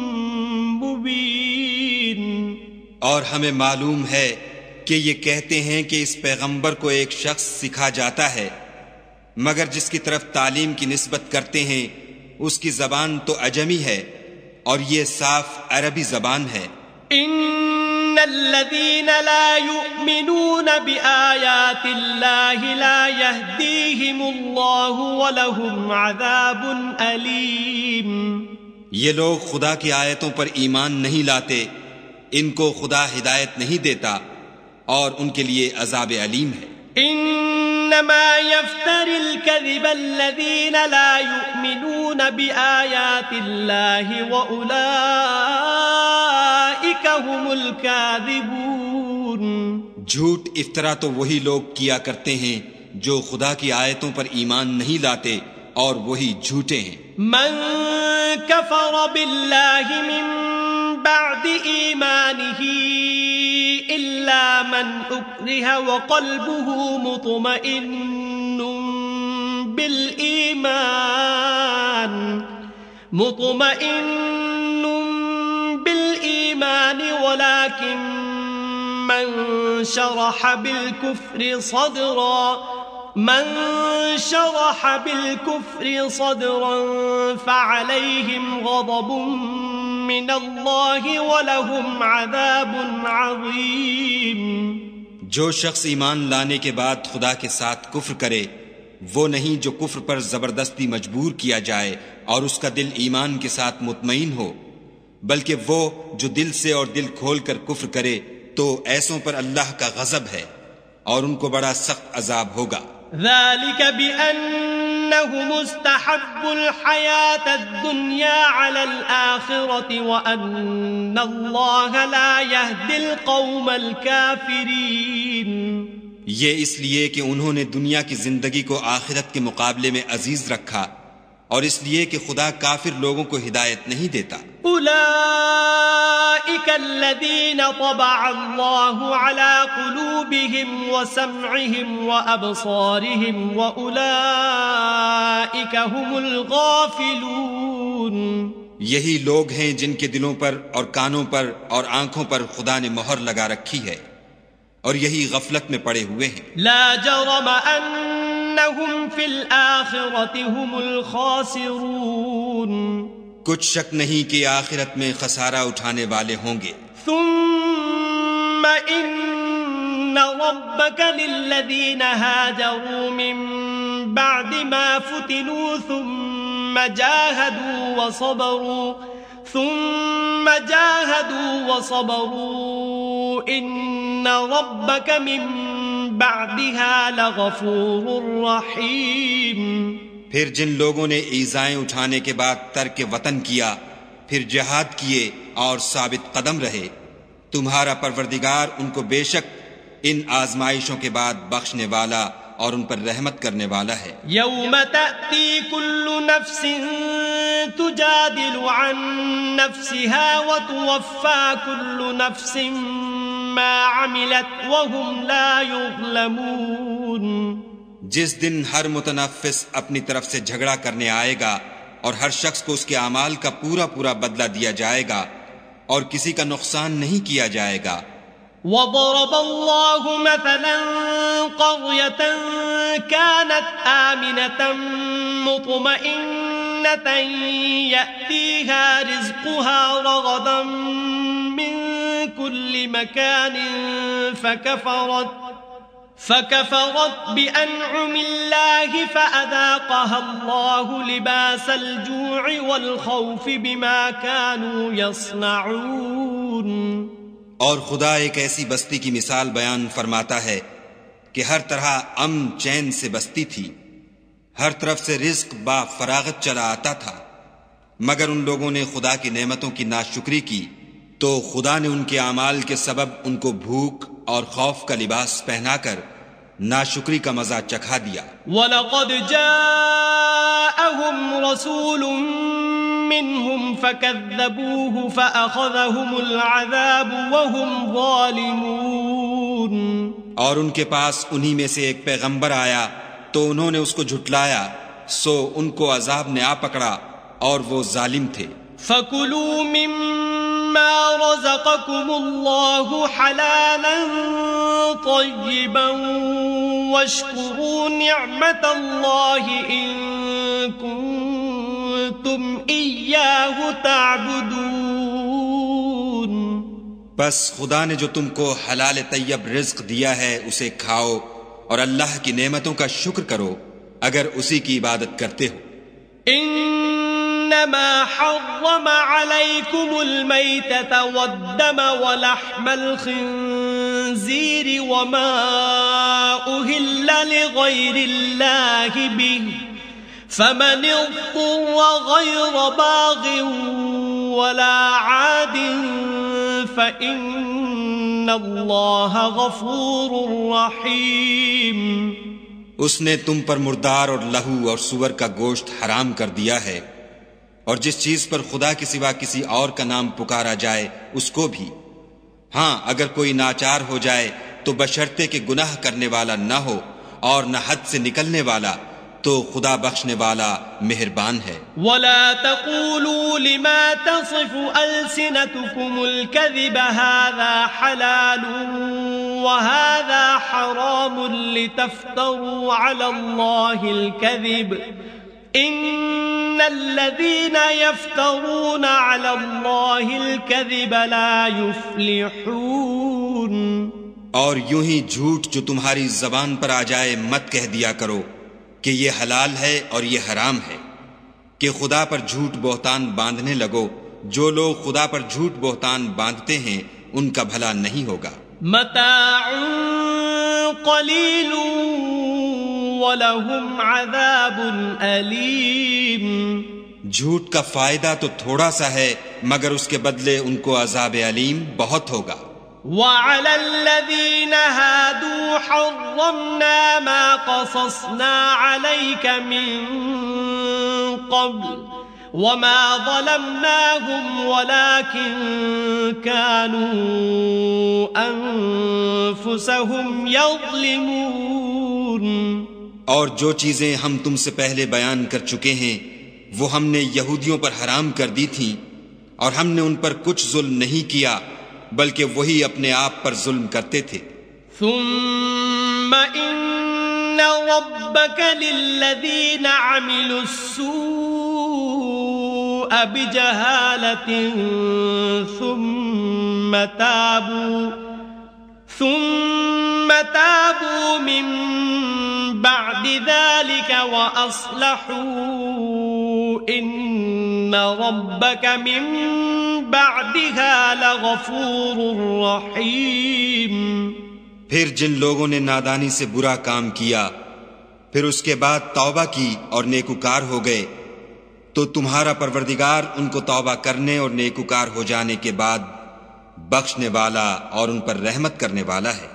مُبِينٌ۔ اور ہمیں معلوم ہے کہ یہ کہتے ہیں کہ اس پیغمبر کو ایک شخص سکھا جاتا ہے، مگر جس کی طرف تعلیم کی نسبت کرتے ہیں اس کی زبان تو عجمی ہے، اور یہ صاف عربی زبان ہے۔ ان الذين لا يؤمنون بآيات الله لا يهديهم الله ولهم عذاب أليم۔ یہ لوگ خدا کی آیتوں پر ایمان نہیں لاتے، ان کو خدا ہدایت نہیں دیتا، اور ان کے لیے عذاب علیم ہے۔ انما يفتر الكذب الذين لا يؤمنون بآيات الله واولئك هم الكاذبون۔ جھوٹ افطرا تو وہی لوگ کیا کرتے ہیں جو خدا کی آیتوں پر ایمان نہیں لاتے، اور وہی جھوٹے ہیں۔ من كفر بالله من بعد ایمانه إلا من أكره وقلبه مطمئن بالإيمان مطمئن بالإيمان ولكن من شرح بالكفر صدرا من شرح بالكفر صدرا فعليهم غضب من اللہ ولہم عذاب عظیم۔ جو شخص ایمان لانے کے بعد خدا کے ساتھ کفر کرے، وہ نہیں جو کفر پر زبردستی مجبور کیا جائے اور اس کا دل ایمان کے ساتھ مطمئن ہو، بلکہ وہ جو دل سے اور دل کھول کر کفر کرے تو ایسوں پر اللہ کا غضب ہے، اور ان کو بڑا سخت عذاب ہوگا۔ ذلك بأنهم استحبوا الحياة الدنيا على الآخرة وأن الله لا يهدي القوم الكافرين۔ یہ اس لیے کہ انہوں نے دنیا کی زندگی کو آخرت کے مقابلے میں عزیز رکھا، اور اس لیے کہ خدا کافر لوگوں کو ہدایت نہیں دیتا۔ أولئك الذين طبع الله على قلوبهم وسمعهم وأبصارهم وأولئك هم الغافلون۔ یہی لوگ ہیں جن کے دلوں پر اور کانوں پر اور آنکھوں پر خدا نے مہر لگا رکھی ہے، اور یہی غفلت میں پڑے ہوئے ہیں۔ لا جرم أنهم في الآخرة هم الخاسرون۔ کچھ شک نہیں کہ آخرت میں خسارہ اٹھانے والے ہوں گے۔ ثم ان ربك للذين هاجروا من بعد ما فتنوا ثم جاهدوا وصبروا ثم جاهدوا وصبروا ان ربك من بعدها لغفور رحيم۔ پھر جن لوگوں نے ایذائیں اٹھانے کے بعد ترک وطن کیا، پھر جہاد کیے اور ثابت قدم رہے، تمہارا پروردگار ان کو بے شک ان آزمائشوں کے بعد بخشنے والا اور ان پر رحمت کرنے والا ہے۔ یوم تأتی کل نفس تجادل عن نفسها وتوفى كل نفس ما عملت وهم لا يظلمون۔ جس دن ہر متنفس اپنی طرف سے جھگڑا کرنے آئے گا اور ہر شخص کو اس کے اعمال کا پورا پورا بدلہ دیا جائے گا اور کسی کا نقصان نہیں کیا جائے گا، وضرب الله مثلا قرية كانت آمنة مطمئنة يأتيها رزقها رغدا من كل مكان فكفرت فكفرت بأنعم الله فأذاقها الله لباس الجوع والخوف بما كانوا يصنعون۔ اور خدا ایک ایسی بستی کی مثال بیان فرماتا ہے کہ ہر طرح امن چین سے بستی تھی، ہر طرف سے رزق با فراغت چلا آتا تھا، مگر ان لوگوں نے خدا کی نعمتوں کی ناشکری کی تو خدا نے ان کے اعمال کے سبب ان کو بھوک اور خوف کا لباس پہنا کر ناشکری کا مزہ چکھا دیا۔ وَلَقَدْ جَاءَهُمْ رَسُولٌ مِّنْهُمْ فَكَذَّبُوهُ فَأَخَذَهُمُ الْعَذَابُ وَهُمْ ظَالِمُونَ۔ اور ان کے پاس انہی میں سے ایک پیغمبر آیا تو انہوں نے اس کو جھٹلایا، سو ان کو عذاب نے آ پکڑا اور وہ ظالم تھے۔ فَكُلُوا مِمَّا رَزَقَكُمُ اللَّهُ حَلَالًا طَيِّبًا وَاشْكُرُوا نِعْمَةَ اللَّهِ إِن كُنتُمْ إِيَّاهُ تَعْبُدُونَ۔ بس خدا نے جو تم کو حلال طیب رزق دیا ہے اسے کھاؤ اور اللہ کی نعمتوں کا شکر کرو اگر اسی کی عبادت کرتے ہو۔ انما حرم عليكم الميتة والدم ولحم الخنزير وما أهل لغير الله به فمن اضطر غير باغ ولا عاد فإن الله غفور رحيم۔ اس نے تم پر مردار اور لہو اور سور کا گوشت حرام کر دیا ہے، اور جس چیز پر خدا کے سوا کسی اور کا نام پکارا جائے اس کو بھی۔ ہاں اگر کوئی ناچار ہو جائے تو بشرطے کہ گناہ کرنے والا نہ ہو اور نہ حد سے نکلنے والا، تو خدا بخشنے والا مہربان ہے۔ وَلَا تَقُولُوا لِمَا تَصِفُ أَلْسِنَتُكُمُ الْكَذِبَ هَذَا حَلَالٌ وَهَذَا حَرَامٌ لِتَفْتَرُوا عَلَى اللَّهِ الْكَذِبَ إِنَّ الَّذِينَ يَفْتَرُونَ عَلَى اللَّهِ الْكَذِبَ لَا يُفْلِحُونَ۔ اور یوں ہی جھوٹ جو تمہاری زبان پر آ جائے مت کہہ دیا کرو کہ یہ حلال ہے اور یہ حرام ہے، کہ خدا پر جھوٹ بہتان باندھنے لگو۔ جو لوگ خدا پر جھوٹ بہتان باندھتے ہیں ان کا بھلا نہیں ہوگا۔ متاع قلیل ولہم عذاب علیم۔ جھوٹ کا فائدہ تو تھوڑا سا ہے مگر اس کے بدلے ان کو عذاب علیم بہت ہوگا۔ وَعَلَى الَّذِينَ هَادُوا حَرَّمْنَا مَا قَصَصْنَا عَلَيْكَ مِن قَبْلُ وَمَا ظَلَمْنَاهُمْ وَلَكِن كَانُوا أَنفُسَهُمْ يَظْلِمُونَ۔ اور جو چیزیں ہم تم سے پہلے بیان کر چکے ہیں وہ ہم نے یہودیوں پر حرام کر دی تھیں، اور ہم نے ان پر کچھ ظلم نہیں کیا بلکہ وہی اپنے آپ پر ظلم کرتے تھے۔ ثم ان ربك للذين عملوا السوء بجهالة ثم تابوا ثم تابوا من بعد ذلك وأصلحوا إن ربك من بعدها لغفور رحیم۔ پھر جن لوگوں نے نادانی سے برا کام کیا پھر اس کے بعد توبہ کی اور نیکوکار ہو گئے تو تمہارا پروردگار ان کو توبہ کرنے اور نیکوکار ہو جانے کے بعد بخشنے والا اور ان پر رحمت کرنے والا ہے۔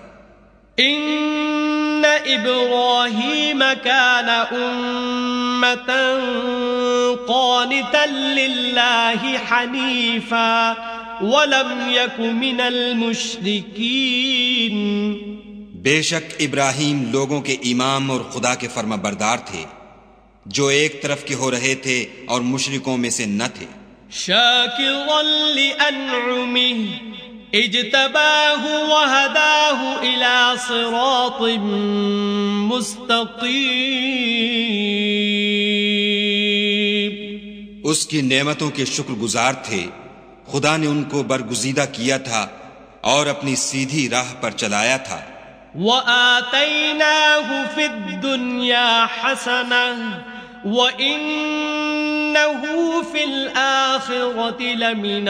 ان ابراہیم کان امة قانتا للہ حنیفا ولم یک من المشرکین۔ بے شک ابراہیم لوگوں کے امام اور خدا کے فرما بردار تھے جو ایک طرف کے ہو رہے تھے اور مشرکوں میں سے نہ تھے۔ شاکرا لانعمہ اجتباه وهداه إلى صراط مستقيم. اس کی نعمتوں کے شکر گزار تھے. خدا نے ان کو برگزیدہ کیا تھا اور اپنی سیدھی راہ پر چلایا تھا. وَآتَيْنَاهُ فِي الدُّنْيَا حَسَنَةً وَإِنَّهُ فِي الْآخِرَةِ لَمِنَ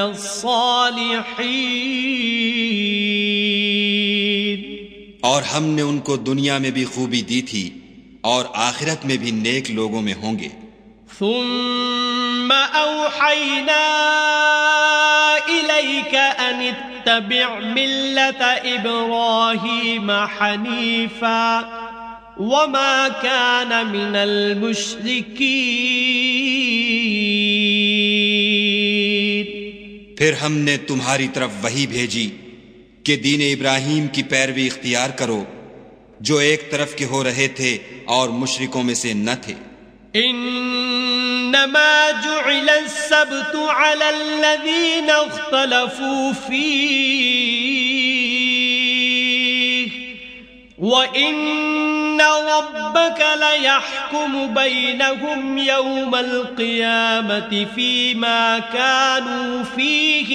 الصَّالِحِينَ. اور ہم نے ان کو دنیا میں بھی خوبی دی تھی اور آخرت میں بھی نیک لوگوں میں ہوں گے. ثم أوحينا إليك أن اتبع ملة إبراهيم حنيفا وما كان من المشركين. پھر ہم نے تمہاری طرف وحی بھیجی کہ دین ابراہیم کی پیروی اختیار کرو جو ایک طرف کے ہو رہے تھے اور مشرکوں میں سے نہ تھے. انما جعل السبت على الذين اختلفوا فيه وان ربك ليحكم بينهم يوم القيامة فيما كانوا فيه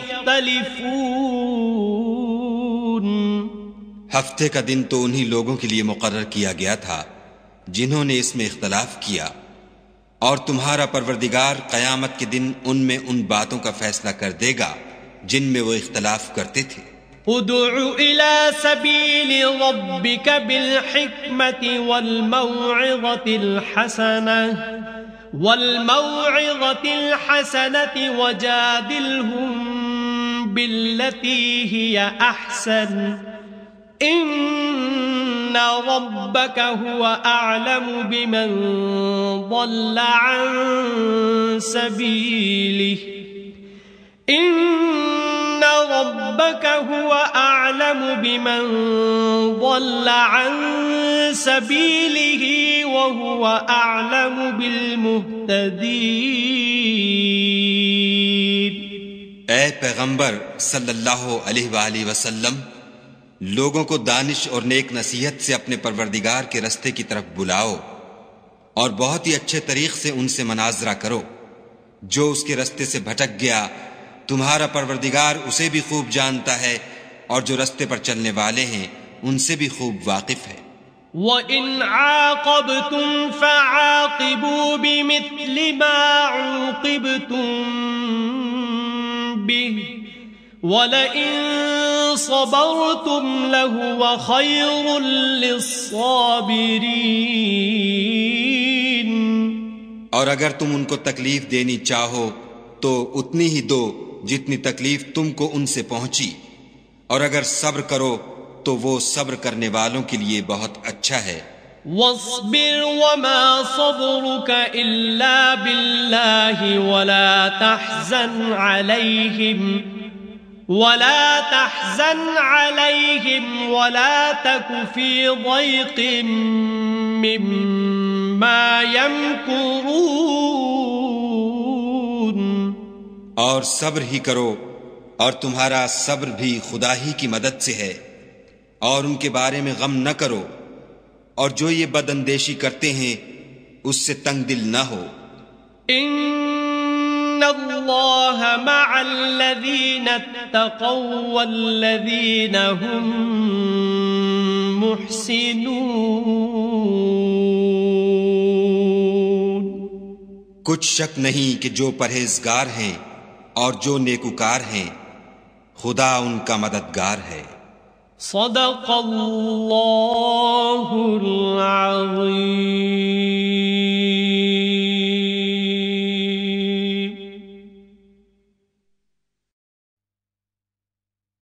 يختلفون. ہفتے کا دن تو انہی لوگوں کے لیے مقرر کیا گیا تھا جنہوں نے اس میں اختلاف کیا، اور تمہارا پروردگار قیامت کے دن ان میں ان باتوں کا فیصلہ کر دے گا جن میں وہ اختلاف کرتے تھے. ادع الى سبيل ربك بالحكمة والموعظة الحسنة والموعظة الحسنة وجادلهم بالتي هي أحسن إن ربك هو أعلم بمن ضل عن سبيله إن ربك هو أعلم بمن ضل عن سبيله وهو أعلم بالمهتدين. اے پیغمبر صلی اللہ علیہ وآلہ وسلم، لوگوں کو دانش اور نیک نصیحت سے اپنے پروردگار کے رستے کی طرف بلاؤ اور بہت ہی اچھے طریق سے ان سے مناظرہ کرو. جو اس کے رستے سے بھٹک گیا تمہارا پروردگار اسے بھی خوب جانتا ہے، اور جو رستے پر چلنے والے ہیں ان سے بھی خوب واقف ہے. وَإِنْ عَاقَبْتُمْ فَعَاقِبُوا بِمِثْلِ مَا عُوقِبْتُمْ بِهِ وَلَئِن صَبَرْتُمْ لَهُوَ خَيْرٌ لِلصَّابِرِينَ. اور اگر تم ان کو تکلیف دینی چاہو تو اتنی ہی دو جتنی تکلیف تم کو ان سے پہنچی، اور اگر صبر کرو تو وہ صبر کرنے والوں کے لیے بہت اچھا ہے. وَاصْبِرْ وَمَا صَبْرُكَ إِلَّا بِاللَّهِ وَلَا تَحْزَنْ عَلَيْهِمْ وَلَا تَحْزَنْ عَلَيْهِمْ وَلَا تَكُ فِي ضَيْقٍ مِّمَّا يَمْكُرُونَ. اور صبر ہی کرو، اور تمہارا صبر بھی خدا ہی کی مدد سے ہے، اور ان کے بارے میں غم نہ کرو، اور جو یہ بد اندیشی کرتے ہیں اس سے تنگ دل نہ ہو. ان اللہ مع الذین اتقوا والذین هم محسنون. کچھ شک نہیں کہ جو پرہیزگار ہیں اور جو نیکوکار ہیں خدا ان کا مددگار ہے. صدق اللہ العظیم.